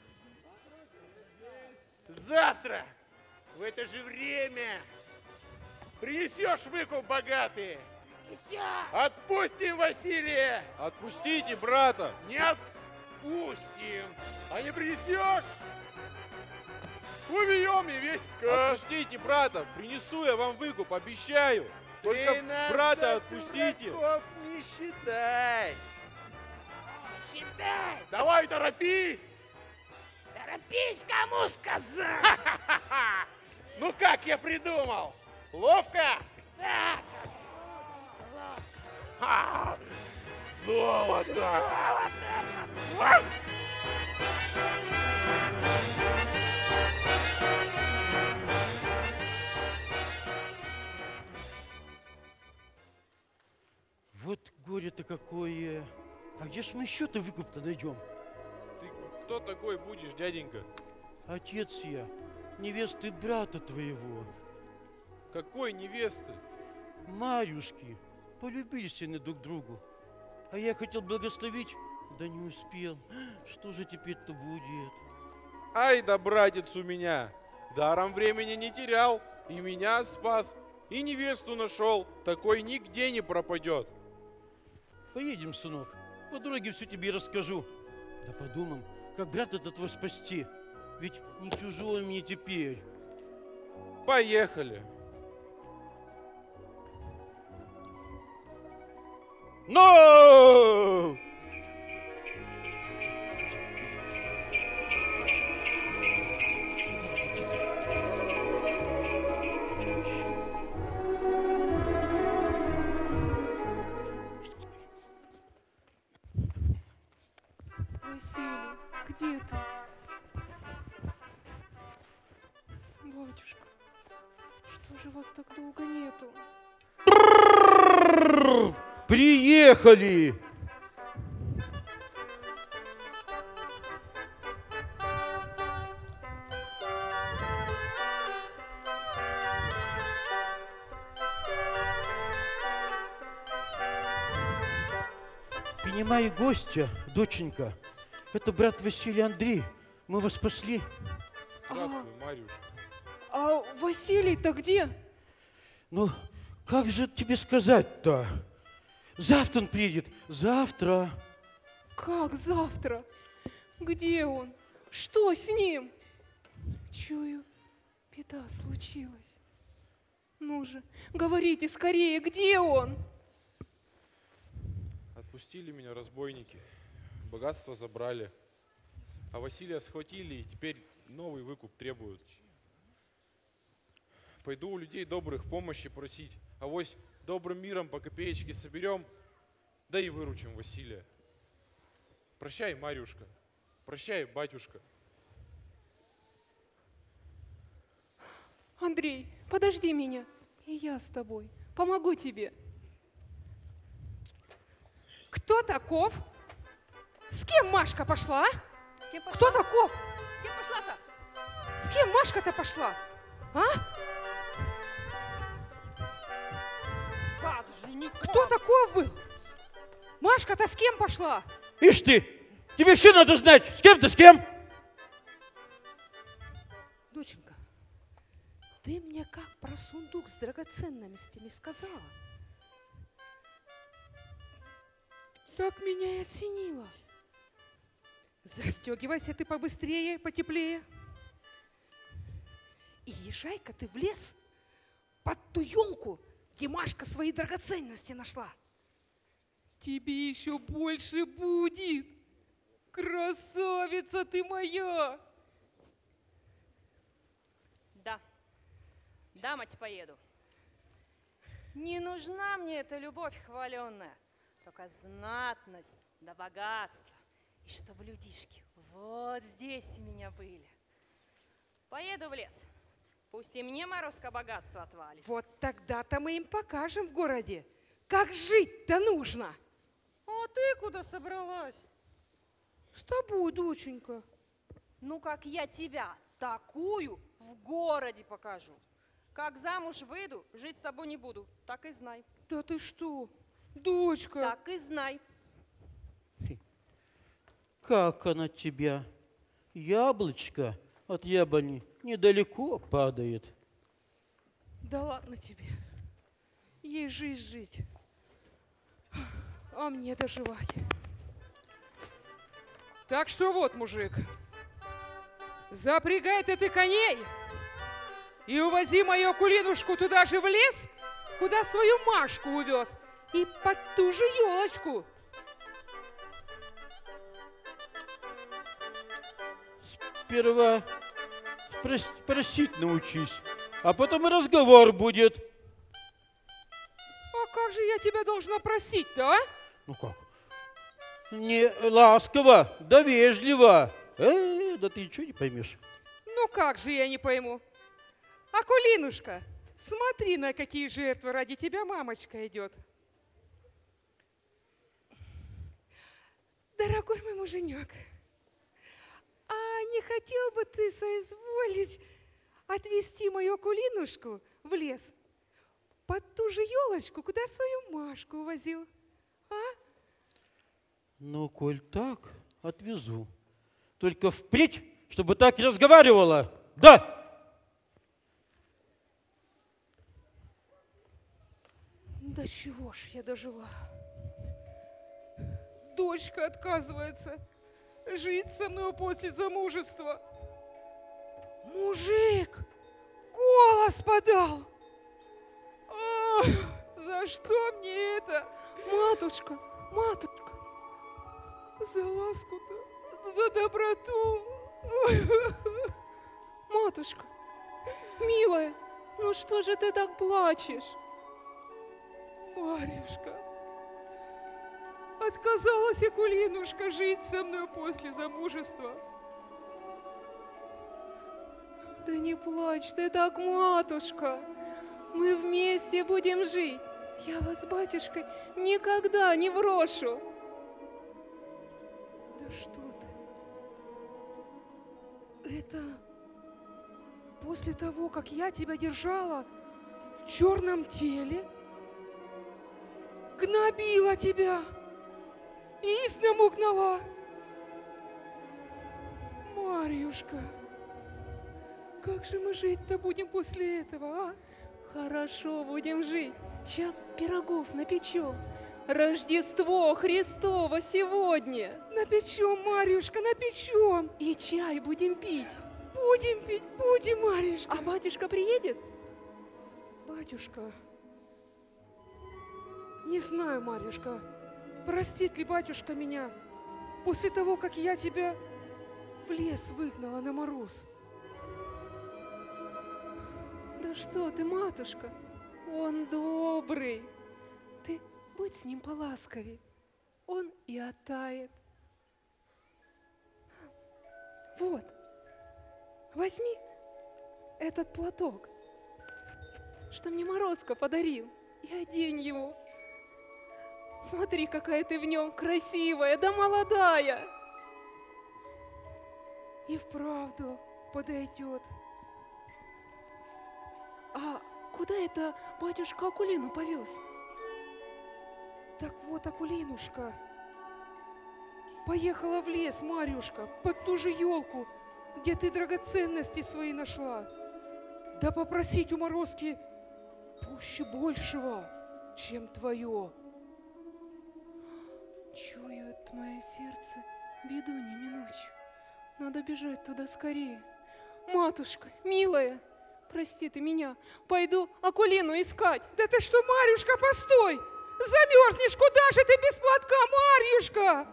Завтра в это же время принесешь выкуп богатый. Отпустим Василия. Отпустите брата. Не отпустим. А не принесешь, убьем и весь сказ. Отпустите брата. Принесу я вам выкуп, обещаю. Только Ты нас брата за отпустите. дураков не считай. Считай. Давай торопись. Торопись, кому сказал? Ну как я придумал? Ловко? Да. Ха! Золото! Вот горе-то какое. А где ж мы еще-то выкуп-то найдем? Ты кто такой будешь, дяденька? Отец я, невесты брата твоего. Какой невесты? Марюшки. Полюбились они друг другу. А я хотел благословить, да не успел. Что же теперь-то будет? Ай да братец у меня. Даром времени не терял. И меня спас, и невесту нашел. Такой нигде не пропадет. Поедем, сынок. По дороге все тебе расскажу. Да подумаем, как брат этот твой спасти. Ведь не чужой мне теперь. Поехали. Но! Василий, где ты? Батюшка, что же вас так долго нету? Приехали! Принимай гостя, доченька. Это брат Василий Андрей. Мы вас спасли. Здравствуй, Марюшка. А Василий-то где? Ну, как же тебе сказать-то? Завтра он приедет. Завтра. Как завтра? Где он? Что с ним? Чую, беда случилась. Ну же, говорите скорее, где он? Отпустили меня разбойники. Богатство забрали. А Василия схватили и теперь новый выкуп требуют. Пойду у людей добрых помощи просить. Авось добрым миром по копеечке соберем, да и выручим Василия. Прощай, Марюшка. Прощай, батюшка. Андрей, подожди меня, и я с тобой. Помогу тебе. Кто таков? С кем Машка пошла? С кем пошла? Кто таков? С кем пошла-то? С кем Машка-то пошла? А? Как же не Кто таков был? Машка-то с кем пошла? Ишь ты, тебе все надо знать. С кем-то, с кем? Доченька, ты мне как про сундук с драгоценностями сказала? Так меня и осенило. Застегивайся ты побыстрее, потеплее. И езжай-ка ты в лес под ту елку, где Машка свои драгоценности нашла. Тебе еще больше будет. Красавица ты моя! Да. Да, мать, поеду. Не нужна мне эта любовь хваленная, только знатность да богатство. И чтобы людишки вот здесь у меня были. Поеду в лес. Пусть и мне морозко богатство отвалит. Вот тогда-то мы им покажем в городе, как жить-то нужно. А ты куда собралась? С тобой, доченька. Ну, как я тебя такую в городе покажу. Как замуж выйду, жить с тобой не буду. Так и знай. Да ты что, дочка? Так и знай. Как она тебя? Яблочко от яблони недалеко падает. Да ладно тебе. Ей жизнь жить, а мне доживать. Так что вот, мужик, запрягай-то ты коней и увози мою Акулинушку туда же в лес, куда свою Машку увез, и под ту же елочку. Сперва просить научись, а потом и разговор будет. А как же я тебя должна просить-то, а? Ну как? Не ласково, да вежливо. Да ты ничего не поймешь. Ну как же я не пойму? Акулинушка, смотри, на какие жертвы ради тебя мамочка идет. Дорогой мой муженек, а не хотел бы ты соизволить отвезти мою Акулинушку в лес под ту же елочку, куда свою Машку увозил, а? Ну, коль так, отвезу. Только впредь, чтобы так и разговаривала. Да! Да чего ж я дожила? Дочка отказывается жить со мной после замужества. Мужик голос подал. Ох, за что мне это? Матушка, матушка. За ласку-то, за доброту. Матушка, милая, ну что же ты так плачешь? Марьюшка, отказалась Акулинушка жить со мной после замужества. Да не плачь ты так, матушка. Мы вместе будем жить. Я вас с батюшкой никогда не брошу. Да что ты? Это после того, как я тебя держала в черном теле, гнобила тебя, и из дому гнала. Марьюшка, как же мы жить-то будем после этого, а? Хорошо будем жить. Сейчас пирогов напечем. Рождество Христово сегодня. Напечем, Марьюшка, напечем. И чай будем пить. Будем пить, будем, Марьюшка. А батюшка приедет? Батюшка, не знаю, Марьюшка, простит ли батюшка меня после того, как я тебя в лес выгнала на мороз. Да что ты, матушка, он добрый. Ты будь с ним поласковей, он и оттает. Вот, возьми этот платок, что мне Морозко подарил, и одень его. Смотри, какая ты в нем красивая, да молодая. И вправду подойдет. А куда это батюшка Акулину повез? Так вот, Акулинушка поехала в лес, Марьюшка, под ту же елку, где ты драгоценности свои нашла. Да попросить у Морозки пуще большего, чем твое. Чует мое сердце беду неминучую. Надо бежать туда скорее. Матушка, милая, прости ты меня, пойду Акулину искать. Да ты что, Марьюшка, постой! Замерзнешь, куда же ты без платка, Марьюшка?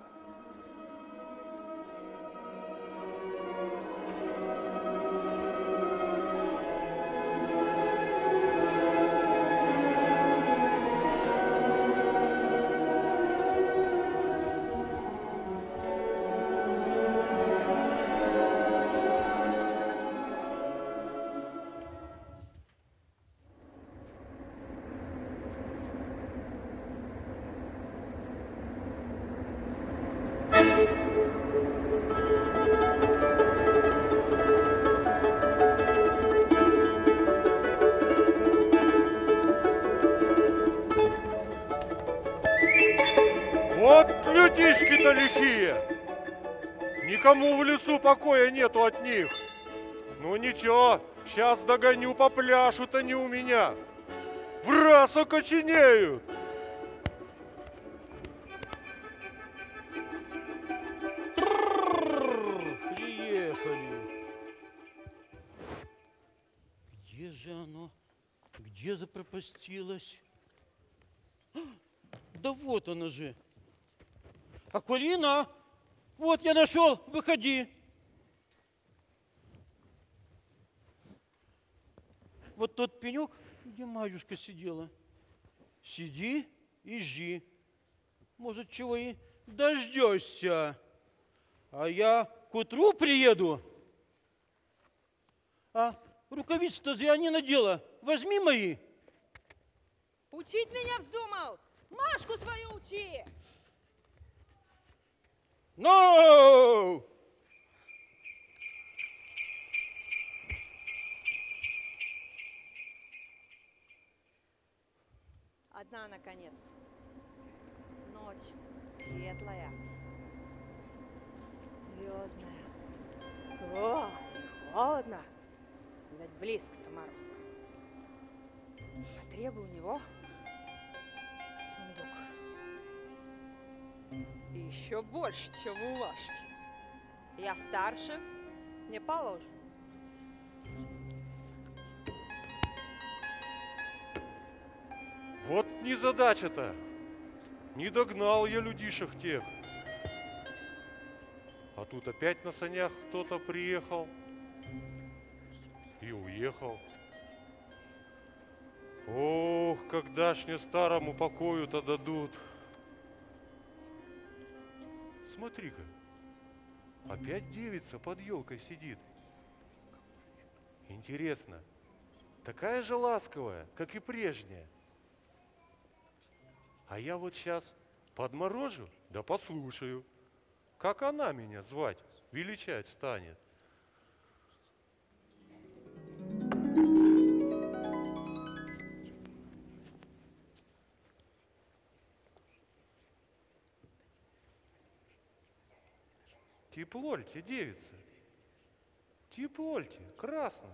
Вот людишки-то лихие! Никому в лесу покоя нету от них. Ну ничего, сейчас догоню, попляшут они у меня. В раз окоченеют. Приехали. Где же оно? Где запропастилось? Да вот оно же. Акулина, вот я нашел, выходи. Вот тот пенек, где Марьюшка сидела. Сиди и жди. Может, чего и дождешься. А я к утру приеду. А рукавицы-то зря не надела. Возьми мои. Учить меня вздумал? Машку свою учи! No! Одна, наконец. Ночь светлая, звездная. О, холодно. Видать, близко-то Морозко. Потребую у него сундук. И еще больше, чем у Вашки. Я старше, мне положено. Вот незадача-то. Не догнал я людишек тех. А тут опять на санях кто-то приехал и уехал. Ох, когда ж мне старому покою-то дадут. Смотри-ка, опять девица под елкой сидит. Интересно, такая же ласковая, как и прежняя. А я вот сейчас подморожу, да послушаю, как она меня звать, величать станет. Теплольте, девица. Теплольте, красная.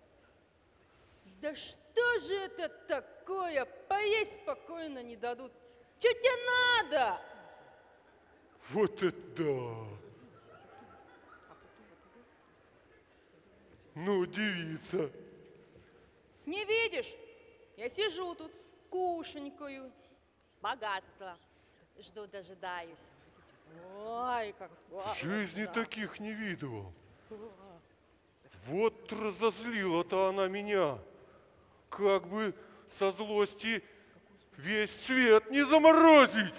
Да что же это такое? Поесть спокойно не дадут. Что тебе надо? Вот это да! Ну, девица. Не видишь? Я сижу тут, кушанькаю. Богатство. Жду, дожидаюсь. Ой, как В жизни таких не видывал. Вот разозлила-то она меня. Как бы со злости весь свет не заморозить.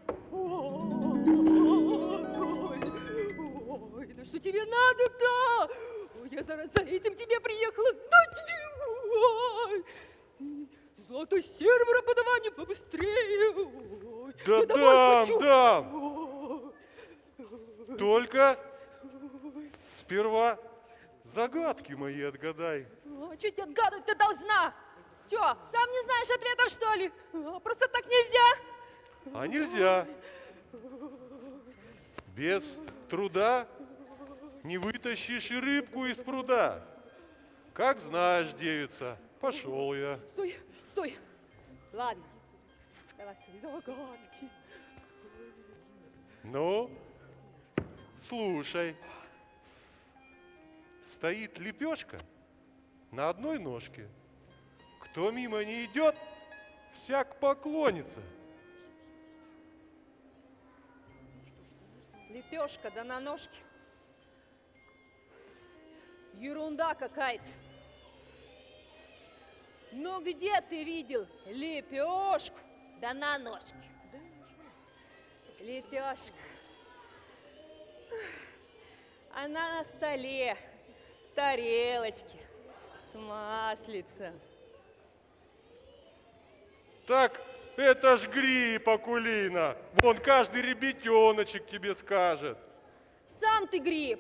Ой, да что тебе надо-то? Я зараз за этим тебе приехала. Ой, золото сервера подавай мне побыстрее. Ой, Да я домой хочу. дам. Только сперва загадки мои отгадай. А что тебе отгадывать-то должна? Че, сам не знаешь ответов, что ли? Просто так нельзя. А нельзя. Без труда не вытащишь и рыбку из пруда. Как знаешь, девица, пошел я. Стой, стой. Ладно, давай свои загадки. Ну, слушай. Стоит лепешка на одной ножке. Кто мимо не идет, всяк поклонится. Лепешка да на ножке. Ерунда какая-то. Ну где ты видел лепешку да на ножке? Лепешка. Она на столе, тарелочки с маслицем. Так это ж гриб, Акулина. Вон каждый ребятеночек тебе скажет. Сам ты гриб.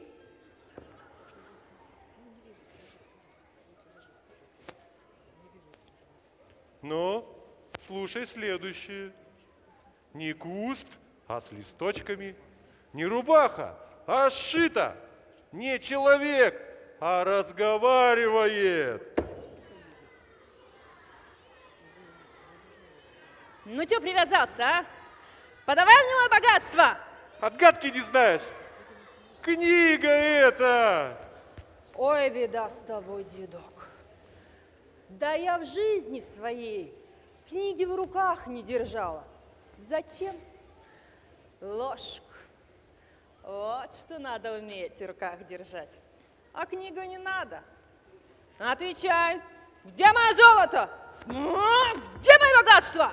Ну, слушай следующее. Не куст, а с листочками. Не рубаха, а сшита. Не человек, а разговаривает. Ну что привязался, а? Подавай мне мое богатство. Отгадки не знаешь? Книга это! Ой, беда с тобой, дедок. Да я в жизни своей книги в руках не держала. Зачем? Ложку. Вот что надо уметь в руках держать. А книгу не надо. Отвечай. Где мое золото? Где мое богатство?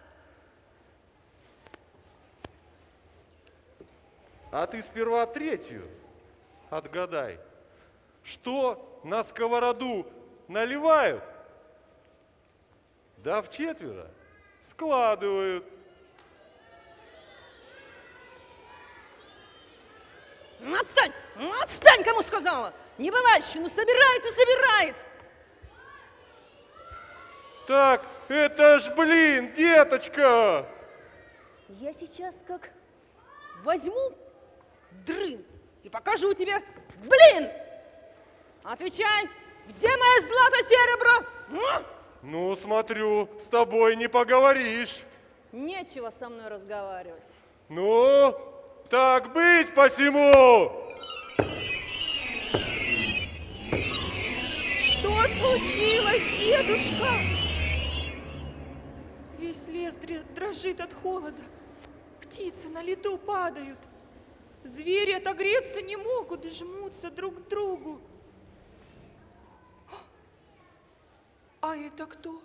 А ты сперва третью отгадай. Что на сковороду наливают? Да вчетверо складывают. Отстань! Отстань, кому сказала! Не бывает еще, ну собирает и собирает! Так, это ж, блин, деточка! Я сейчас как возьму дрын и покажу тебе, блин! Отвечай, где мое злато-серебро? Ну, смотрю, с тобой не поговоришь. Нечего со мной разговаривать. Ну, так быть посему! Что случилось, дедушка? Весь лес дрожит от холода. Птицы на лету падают. Звери отогреться не могут и жмутся друг к другу. А это кто?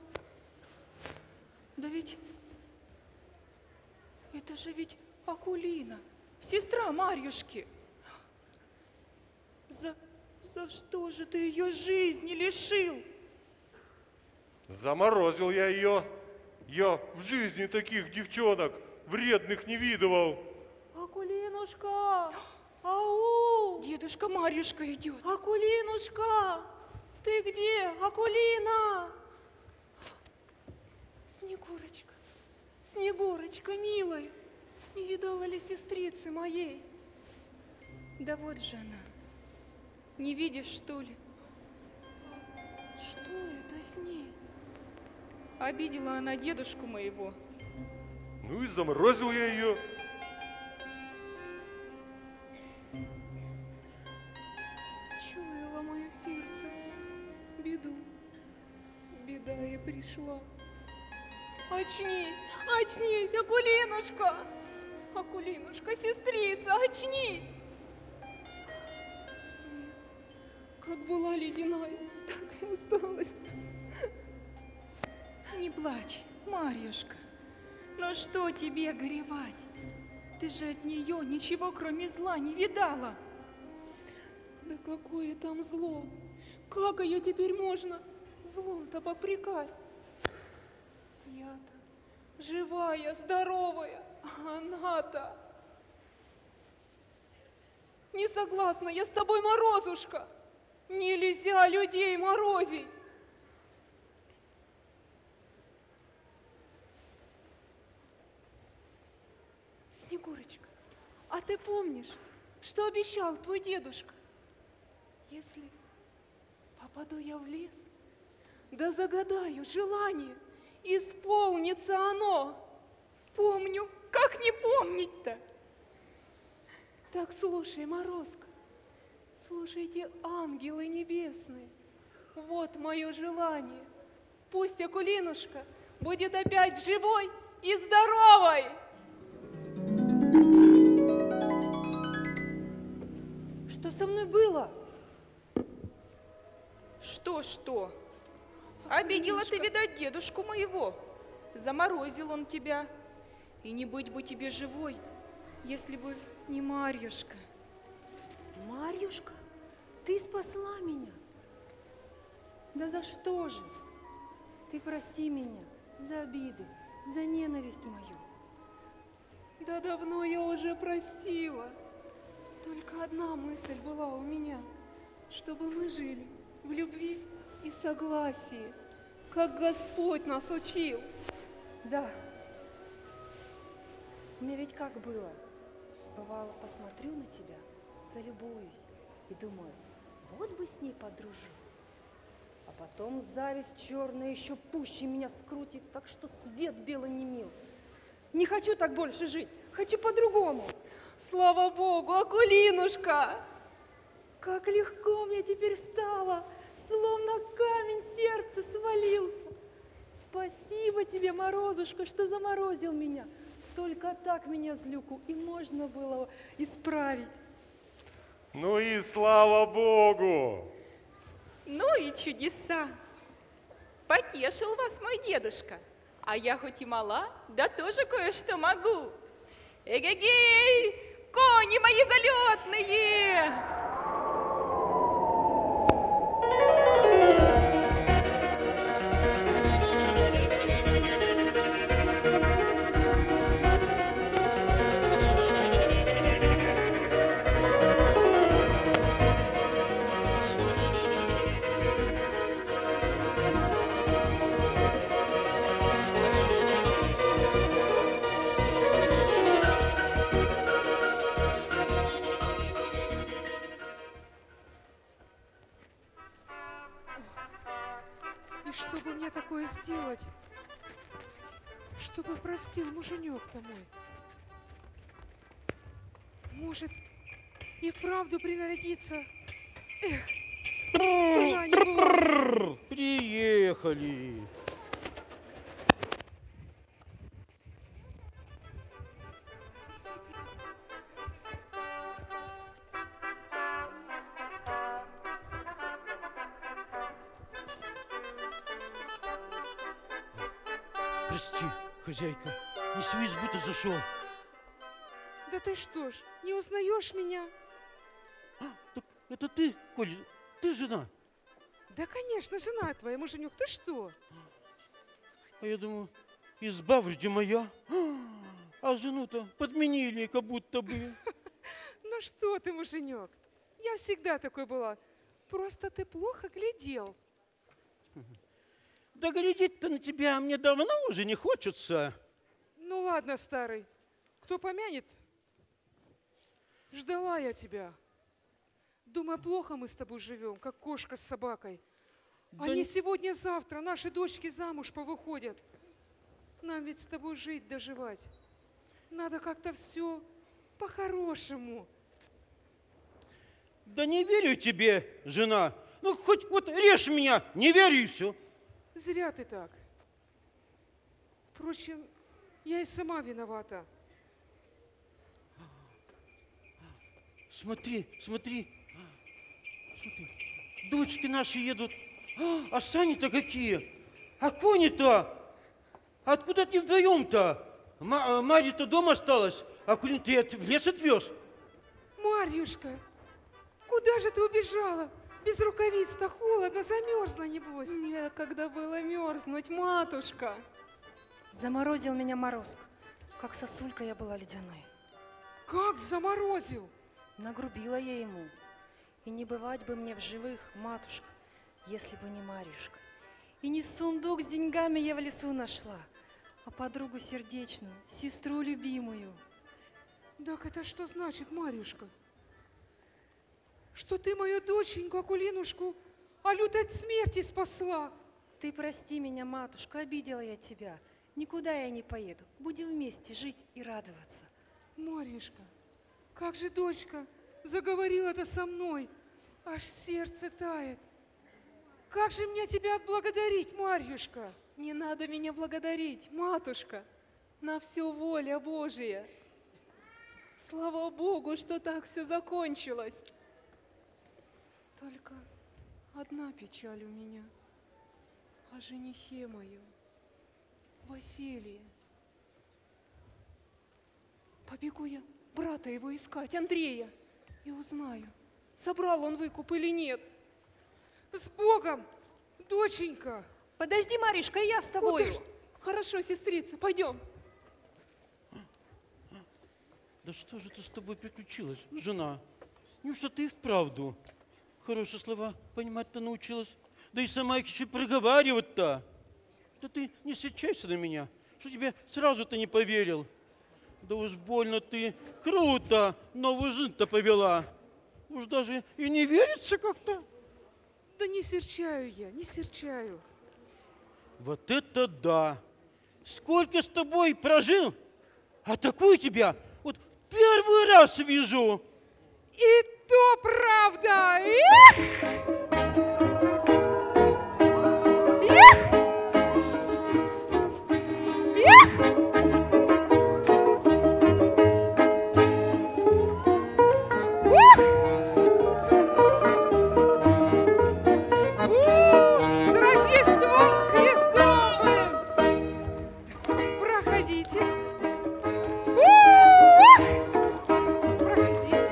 Да ведь... Это же ведь Акулина, сестра Марьюшки. За что же ты ее жизни лишил? Заморозил я ее. Я в жизни таких девчонок вредных не видывал. Акулинушка! Ау! Дедушка Марьюшка идет. Акулинушка! Ты где, Акулина? Снегурочка, Снегурочка, милая, не видала ли сестрицы моей? Да вот же она. Не видишь, что ли? Что это с ней? Обидела она дедушку моего. Ну и заморозил я ее. Чуяло мое сердце беду. Беда и пришла. Очнись, очнись, Акулинушка! Акулинушка, сестрица, очнись! Как была ледяная, так и осталась. Не плачь, Марьюшка. Ну что тебе горевать? Ты же от нее ничего, кроме зла, не видала. Да какое там зло! Как ее теперь можно злом-то попрекать? Я-то живая, здоровая, а она-то... Не согласна я с тобой, Морозушка! Нельзя людей морозить! Снегурочка, а ты помнишь, что обещал твой дедушка? Если попаду я в лес, да загадаю желание, исполнится оно. Помню, как не помнить-то? Так слушай, Морозко, слушайте, ангелы небесные, вот мое желание. Пусть Акулинушка будет опять живой и здоровой. Что со мной было? Что? Обидела ты, видать, дедушку моего. Заморозил он тебя. И не быть бы тебе живой, если бы не Марьюшка. Марьюшка, ты спасла меня. Да за что же? Ты прости меня за обиды, за ненависть мою. Да давно я уже простила. Только одна мысль была у меня, чтобы мы жили в любви и согласии, как Господь нас учил. Да. Мне ведь как было? Бывало, посмотрю на тебя, залюбуюсь и думаю, вот бы с ней подружиться. А потом зависть черная еще пуще меня скрутит, так что свет белый не мил. Не хочу так больше жить, хочу по-другому. Слава Богу, Акулинушка! Как легко мне теперь стало, словно камень сердце свалился. Спасибо тебе, Морозушка, что заморозил меня. Только так меня злюку и можно было исправить. Ну и слава Богу! Ну и чудеса! Потешил вас мой дедушка, а я хоть и мала, да тоже кое-что могу. Эгегей, кони мои залетные! И что бы мне такое сделать, чтобы простил муженек-то мой? Может, и вправду принарядиться? Эх, была не была. Приехали. Прости, хозяйка, не с избы-то зашел. Да ты что ж, не узнаешь меня? Так это ты, Коля, ты жена? Да, конечно, жена твоя, муженек, ты что? А я думаю, изба вроде моя, а жену-то подменили, как будто бы. Ну что ты, муженек, я всегда такой была. Просто ты плохо глядел. Да глядеть-то на тебя мне давно уже не хочется. Ну ладно, старый, кто помянет? Ждала я тебя. Думаю, плохо мы с тобой живем, как кошка с собакой. Да Они не- сегодня-завтра, наши дочки замуж повыходят. Нам ведь с тобой жить, доживать. Надо как-то все по-хорошему. Да не верю тебе, жена. Ну, хоть вот режь меня, не верю и все. Зря ты так. Впрочем, я и сама виновата. Смотри, смотри. Смотри. Дочки наши едут. А сани-то какие? А кони-то? Откуда ты вдвоем-то? Марья-то дома осталась, а Кулин ты в лес отвез. Марьюшка, куда же ты убежала? Без рукавиц-то холодно, замерзла, небось. Некогда было мерзнуть, матушка. Заморозил меня морозк, как сосулька я была ледяной. Как заморозил? Нагрубила я ему. И не бывать бы мне в живых, матушка, если бы не Марьюшка. И не сундук с деньгами я в лесу нашла, а подругу сердечную, сестру любимую. Так это что значит, Марьюшка? Что ты мою доченьку, Акулинушку, Алют от смерти спасла? Ты прости меня, матушка, обидела я тебя. Никуда я не поеду. Будем вместе жить и радоваться. Марьюшка, как же дочка заговорила-то со мной, аж сердце тает. Как же мне тебя отблагодарить, Марьюшка? Не надо меня благодарить, матушка. На все воля Божия. Слава Богу, что так все закончилось. Только одна печаль у меня. О женихе моем, Василии. Побегу я брата его искать, Андрея, и узнаю, собрал он выкуп или нет. С Богом, доченька! Подожди, Маришка, я с тобою. Хорошо, сестрица, пойдем. Да что же это с тобой приключилось, жена? Неужто ты и вправду хорошие слова понимать-то научилась? Да и сама их еще проговаривать-то. Да ты не серчайся на меня, что тебе сразу-то не поверил. Да уж больно ты круто новую жизнь-то повела. Уж даже и не верится как-то. Да не серчаю я, не серчаю. Вот это да! Сколько с тобой прожил, а такую тебя вот первый раз вижу. И то правда! Эх! Эх! Эх! С Рождеством Христовым! Проходите. Проходите.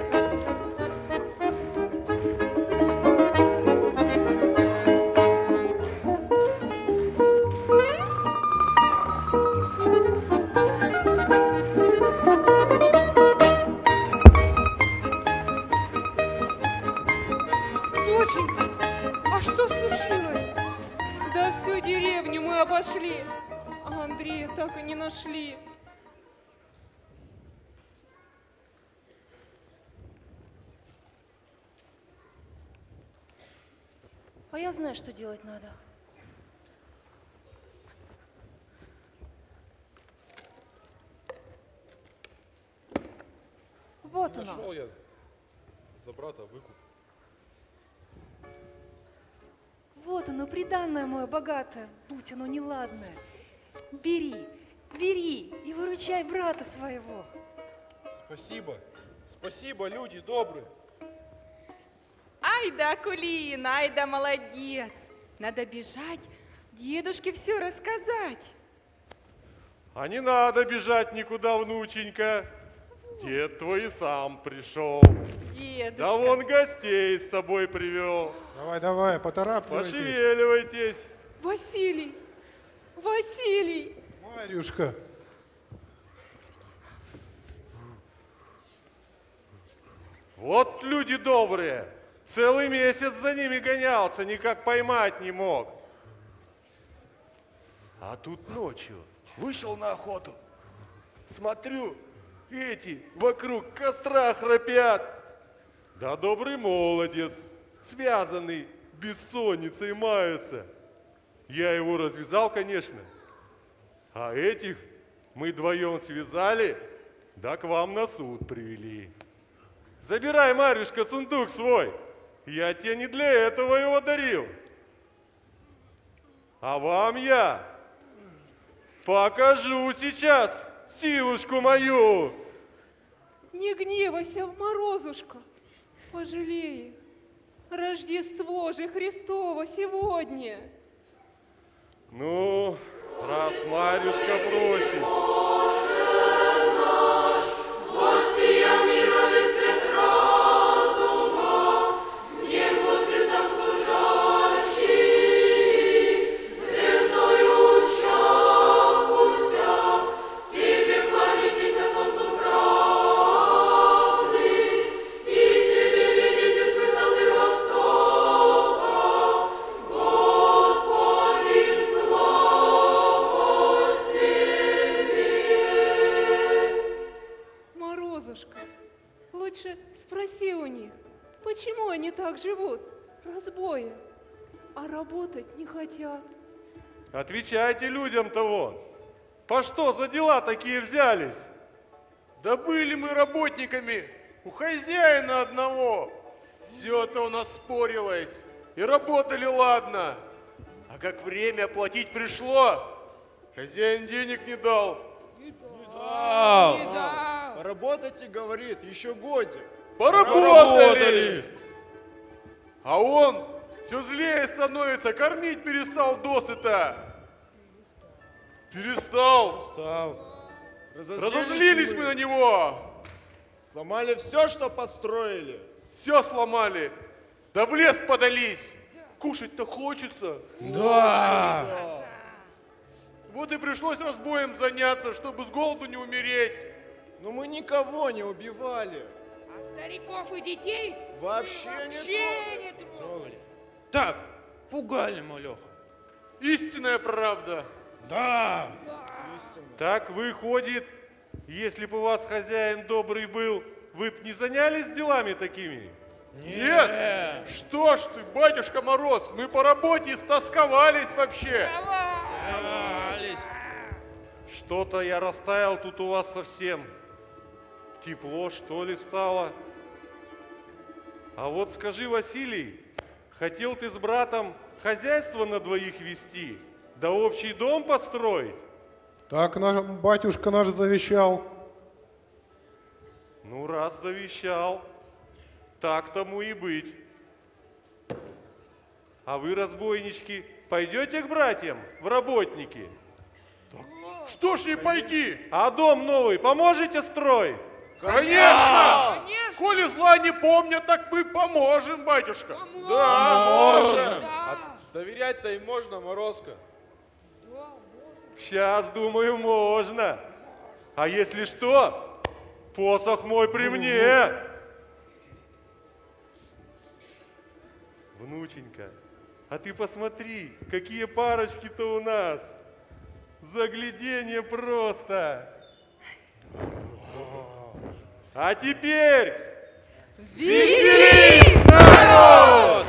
Доченька, а что случилось? Да всю деревню мы обошли, а Андрея так и не нашли. А я знаю, что делать надо. Вот оно. Нашел я за брата выкуп. Вот оно, приданное мое богатое, будь оно неладное. Бери, бери и выручай брата своего. Спасибо. Спасибо, люди добрые. Ай да, Акулин, ай да, молодец. Надо бежать, дедушке все рассказать. А не надо бежать никуда, внученька. Дед твой и сам пришел. Дедушка. Да вон гостей с собой привел. Давай, давай, поторапливайтесь. Пошевеливайтесь. Василий! Василий! Марьюшка. Вот люди добрые. Целый месяц за ними гонялся, никак поймать не мог. А тут ночью вышел на охоту. Смотрю, эти вокруг костра храпят. Да добрый молодец, связанный, бессонницей мается. Я его развязал, конечно. А этих мы вдвоем связали, да к вам на суд привели. Забирай, Марюшка, сундук свой. Я тебе не для этого его дарил. А вам я покажу сейчас силушку мою. Не гневайся, Морозушка, пожалей. Рождество же Христово сегодня. Ну, раз Марюшка просит. Лучше спроси у них, почему они так живут, разбоя, а работать не хотят. Отвечайте людям-то вон. По что за дела такие взялись? Да были мы работниками у хозяина одного. Все-то у нас спорилось. И работали ладно. А как время оплатить пришло, хозяин денег не дал. Не дал. Поработайте, говорит, еще годик. Поработали. А он все злее становится, кормить перестал досыта. Перестал. Разозлились мы на него. Сломали все, что построили. Все сломали. Да в лес подались. Кушать-то хочется. Да. Вот и пришлось разбоем заняться, чтобы с голоду не умереть. Но мы никого не убивали. А стариков и детей вообще не трогали. Так, пугали, малеха. Истинная правда. Да. Так выходит, если бы у вас хозяин добрый был, вы б не занялись делами такими? Нет. Что ж ты, батюшка Мороз, мы по работе истосковались вообще. Что-то я растаял тут у вас совсем. Тепло, что ли, стало? А вот скажи, Василий, хотел ты с братом хозяйство на двоих вести, да общий дом построить? Так наш батюшка наш завещал. Ну, раз завещал, так тому и быть. А вы, разбойнички, пойдете к братьям в работники? Что ж не пойти? А дом новый поможете строить? Конечно! Коли зла не помнят, так мы поможем, батюшка. Да, поможем. А доверять-то им можно, Морозко? Сейчас, думаю, можно. А если что, посох мой при мне. Внученька, а ты посмотри, какие парочки-то у нас. Загляденье просто. А теперь веселись, народ!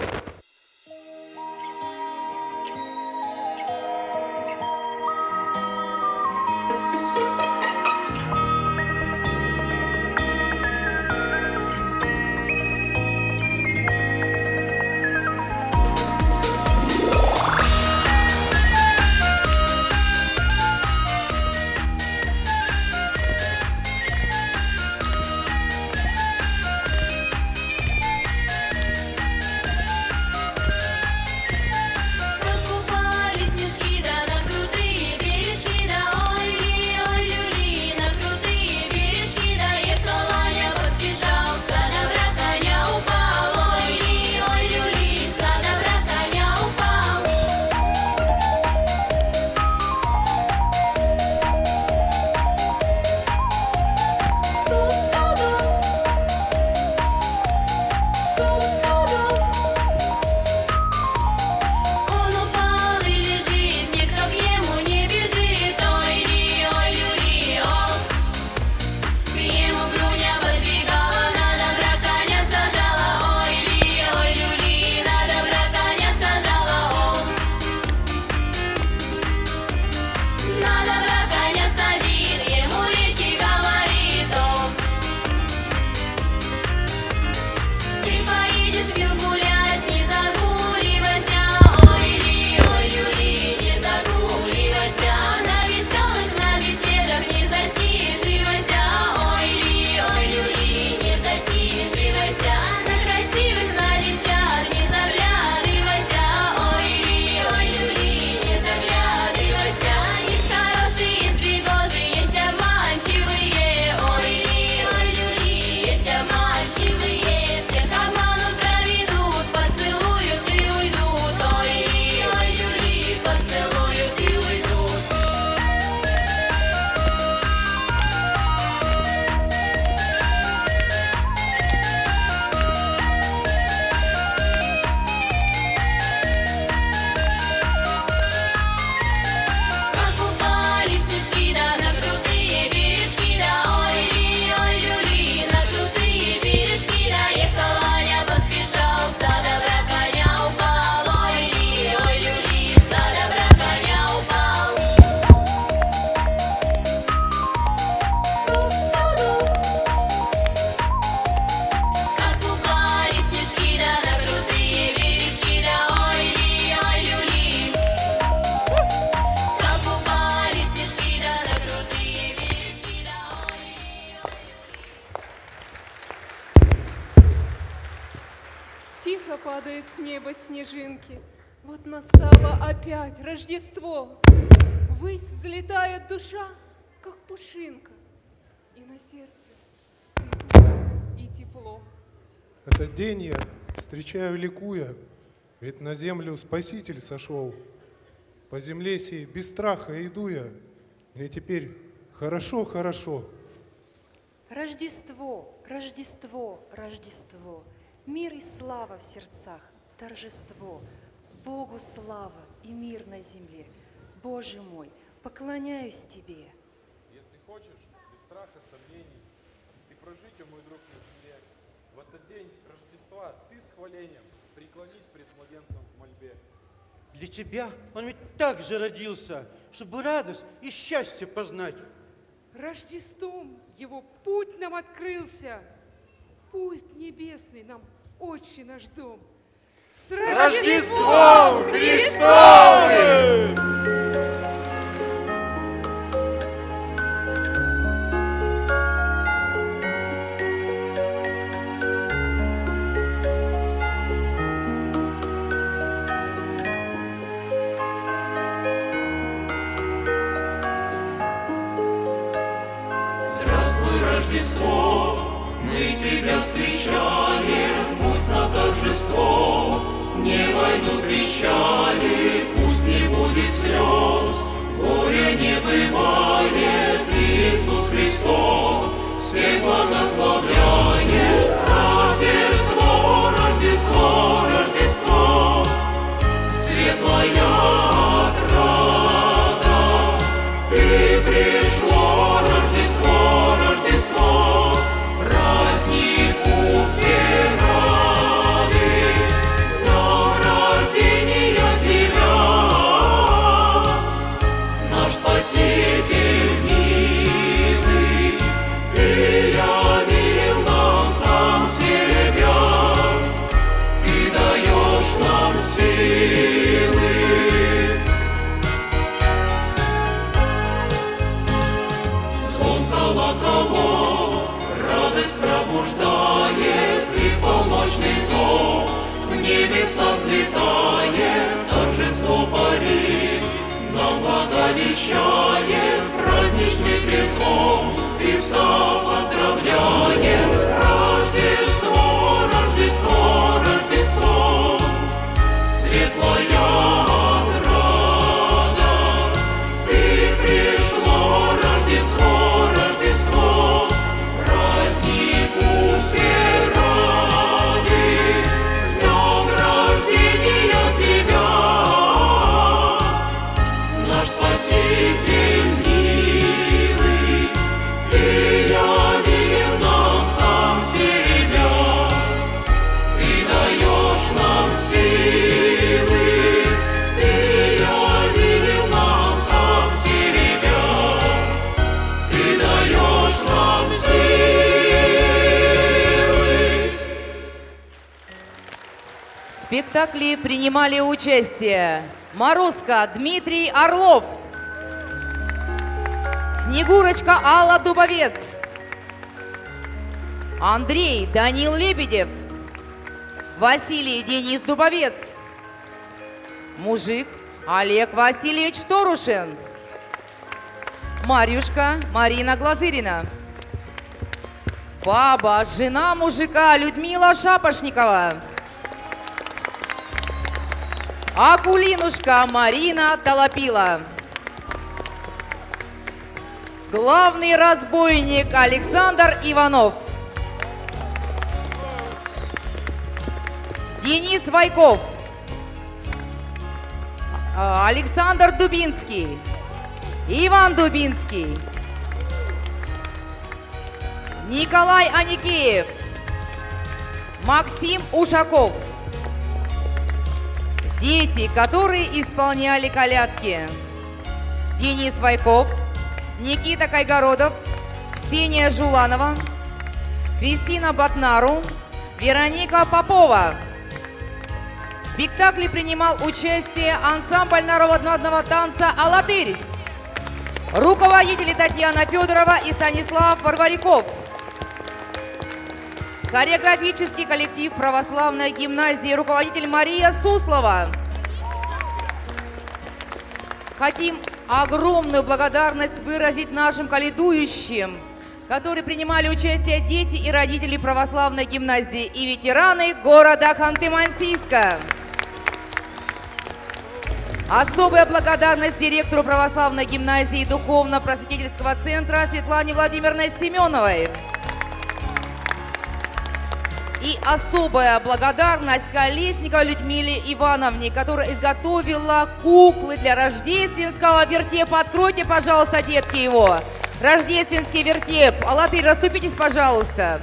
падают с неба снежинки. Вот настало опять Рождество. Ввысь взлетает душа, как пушинка, и на сердце светло и тепло. Этот день я встречаю ликуя, ведь на землю Спаситель сошел. По земле сей без страха иду я, мне теперь хорошо-хорошо. Рождество, Рождество, Рождество, мир и слава в сердцах, торжество. Богу слава и мир на земле. Боже мой, поклоняюсь Тебе. Если хочешь, без страха, сомнений, и прожить, о мой друг, на земле, в этот день Рождества ты с хвалением преклонись пред младенцем в мольбе. Для тебя он ведь так же родился, чтобы радость и счастье познать. Рождеством его путь нам открылся. Пусть небесный нам Отче наш дом. С Рождеством Христовым! Здравствуй, Рождество, мы тебя встречаем, пусть на торжество не войдут печали, пусть не будет слез, горя не бывает, Иисус Христос всех благословляет. Рождество, Рождество, Рождество, светлая отрада, ты пришло, Рождество, Рождество, празднику все рады. С днем рождения тебя, наш Спаситель милый, ты явил нам сам себя, ты даешь нам силы. Звон колоколов радость пробуждает, и полночный зов в небеса взлетает, торжество парит, нам благовещает, праздничный трезвон Христа поздравляет. Рождество, Рождество, Рождество, светлая отрада, ты пришло, Рождество, Рождество, празднику все рады. С днем рождения тебя, наш Спаситель милый, ты явил нам сам себя, ты даешь нам силы, ты явил нам сам себя, ты даешь нам силы. В спектакле принимали участие Морозко Дмитрий Орлов, Снегурочка Алла Дубовец, Андрей Данил Лебедев, Василий Денис Дубовец, Мужик Олег Васильевич Вторушин, Марьюшка Марина Глазырина, баба, жена мужика Людмила Шапошникова, Акулинушка Марина Толопила, главный разбойник Александр Иванов, Денис Вайков, Александр Дубинский, Иван Дубинский, Николай Аникеев, Максим Ушаков. Дети, которые исполняли колядки: Денис Вайков, Никита Кайгородов, Ксения Жуланова, Кристина Батнару, Вероника Попова. В спектакле принимал участие ансамбль народного танца «Алатырь», руководители Татьяна Федорова и Станислав Варваряков. Хореографический коллектив православной гимназии, руководитель Мария Суслова. Хотим огромную благодарность выразить нашим колледующим, которые принимали участие дети и родители православной гимназии и ветераны города Ханты-Мансийска. Особая благодарность директору православной гимназии духовно-просветительского центра Светлане Владимировне Семеновой. И особая благодарность Колесниковой Людмиле Ивановне, которая изготовила куклы для рождественского вертепа. Откройте, пожалуйста, детки, его. Рождественский вертеп. Алатырь, расступитесь, пожалуйста.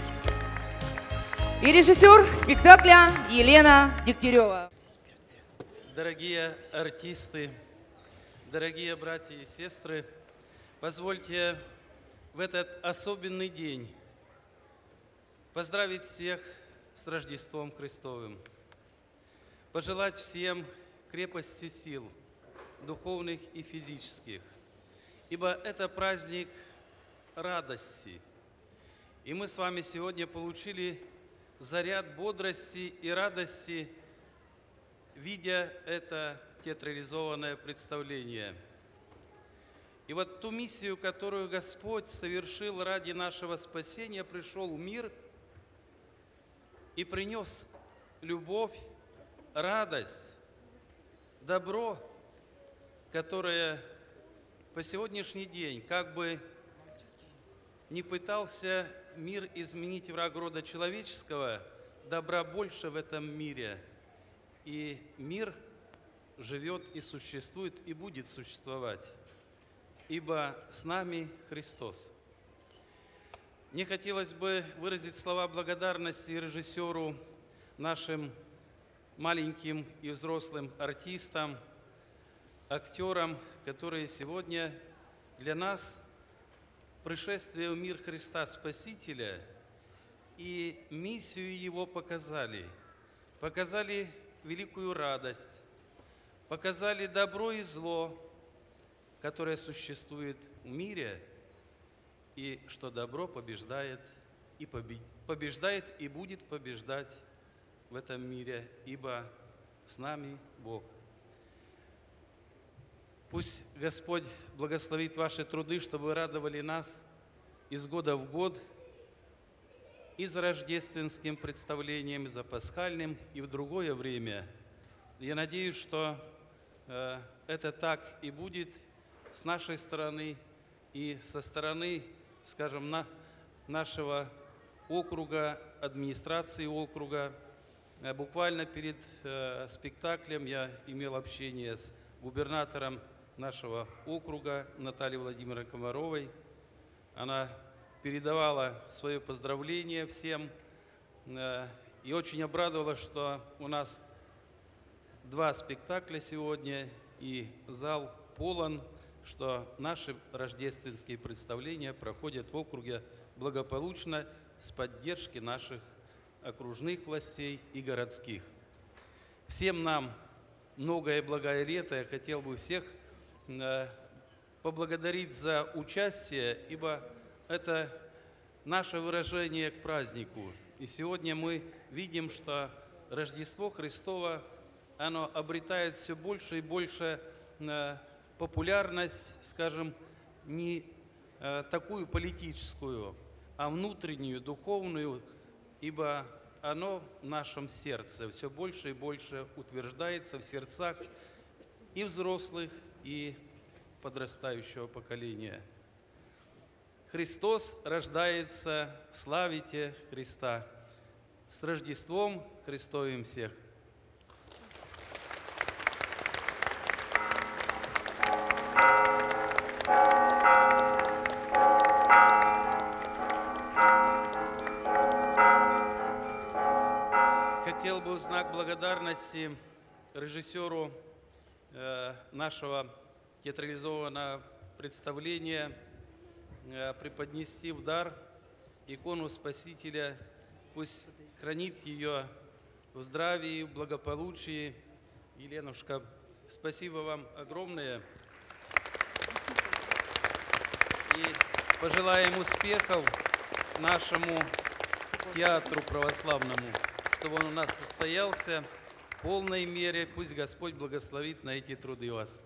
И режиссер спектакля Елена Дегтярева. Дорогие артисты, дорогие братья и сестры, позвольте в этот особенный день поздравить всех с Рождеством Христовым, пожелать всем крепости сил, духовных и физических, ибо это праздник радости. И мы с вами сегодня получили заряд бодрости и радости, видя это театрализованное представление. И вот ту миссию, которую Господь совершил ради нашего спасения, пришел в мир и принес любовь, радость, добро, которое по сегодняшний день, как бы не пытался мир изменить враг рода человеческого, добра больше в этом мире. И мир живет и существует, и будет существовать, ибо с нами Христос. Мне хотелось бы выразить слова благодарности режиссеру, нашим маленьким и взрослым артистам, актерам, которые сегодня для нас пришествие в мир Христа Спасителя и миссию Его показали. Показали великую радость, показали добро и зло, которое существует в мире, и что добро побеждает и будет побеждать в этом мире, ибо с нами Бог. Пусть Господь благословит ваши труды, чтобы вы радовали нас из года в год, и за рождественским представлением, и за пасхальным, и в другое время. Я надеюсь, что это так и будет с нашей стороны и со стороны, скажем, нашего округа, администрации округа. Буквально перед спектаклем я имел общение с губернатором нашего округа Натальей Владимировной Комаровой. Она передавала свое поздравление всем и очень обрадовала, что у нас 2 спектакля сегодня и зал полон, что наши рождественские представления проходят в округе благополучно с поддержки наших окружных властей и городских. Всем нам многое благое лето. Я хотел бы всех поблагодарить за участие, ибо это наше выражение к празднику. И сегодня мы видим, что Рождество Христово, оно обретает все больше и больше популярность, скажем, не такую политическую, а внутреннюю, духовную, ибо оно в нашем сердце все больше и больше утверждается в сердцах и взрослых, и подрастающего поколения. Христос рождается, славите Христа. С Рождеством Христовым всех! Хотел бы в знак благодарности режиссеру нашего театрализованного представления преподнести в дар икону Спасителя. Пусть хранит ее в здравии, в благополучии. Еленушка, спасибо вам огромное. И пожелаем успехов нашему театру православному, чтобы он у нас состоялся в полной мере. Пусть Господь благословит на эти труды вас.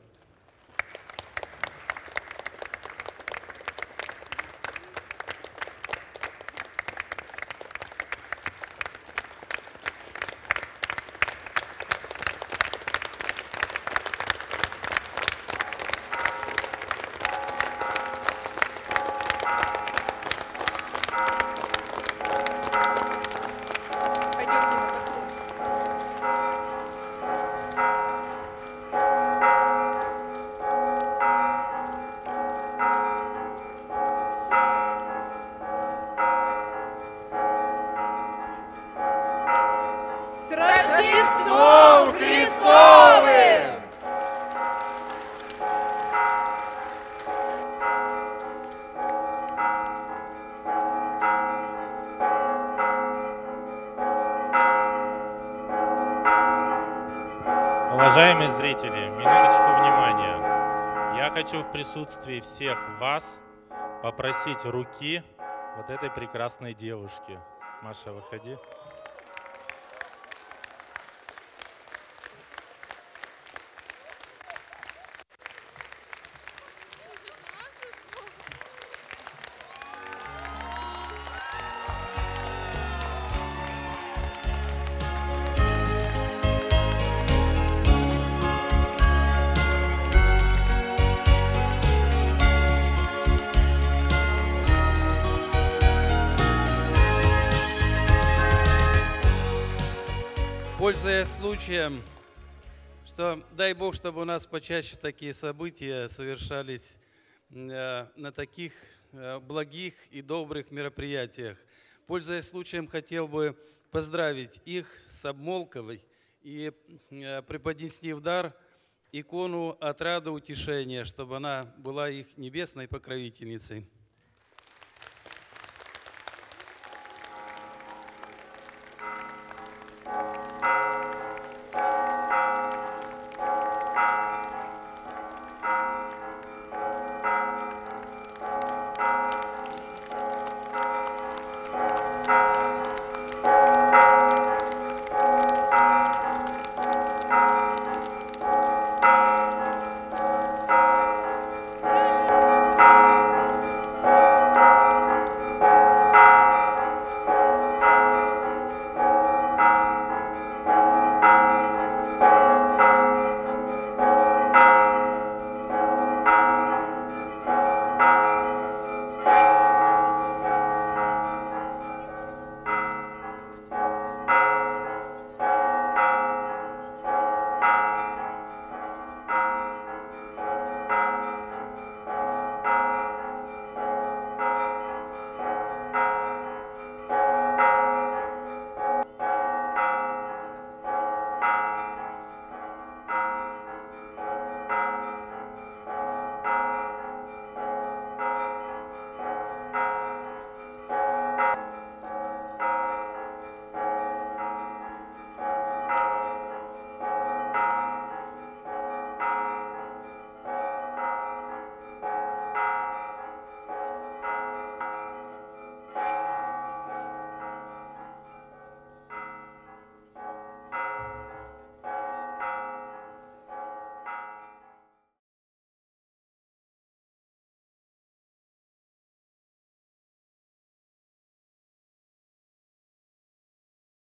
С Рождеством Христовым! Уважаемые зрители, минуточку внимания. Я хочу в присутствии всех вас попросить руки вот этой прекрасной девушки. Маша, выходи. Пользуясь случаем, что дай Бог, чтобы у нас почаще такие события совершались на таких благих и добрых мероприятиях. Пользуясь случаем, хотел бы поздравить их с обмолвкой и преподнести в дар икону отрада утешения, чтобы она была их небесной покровительницей.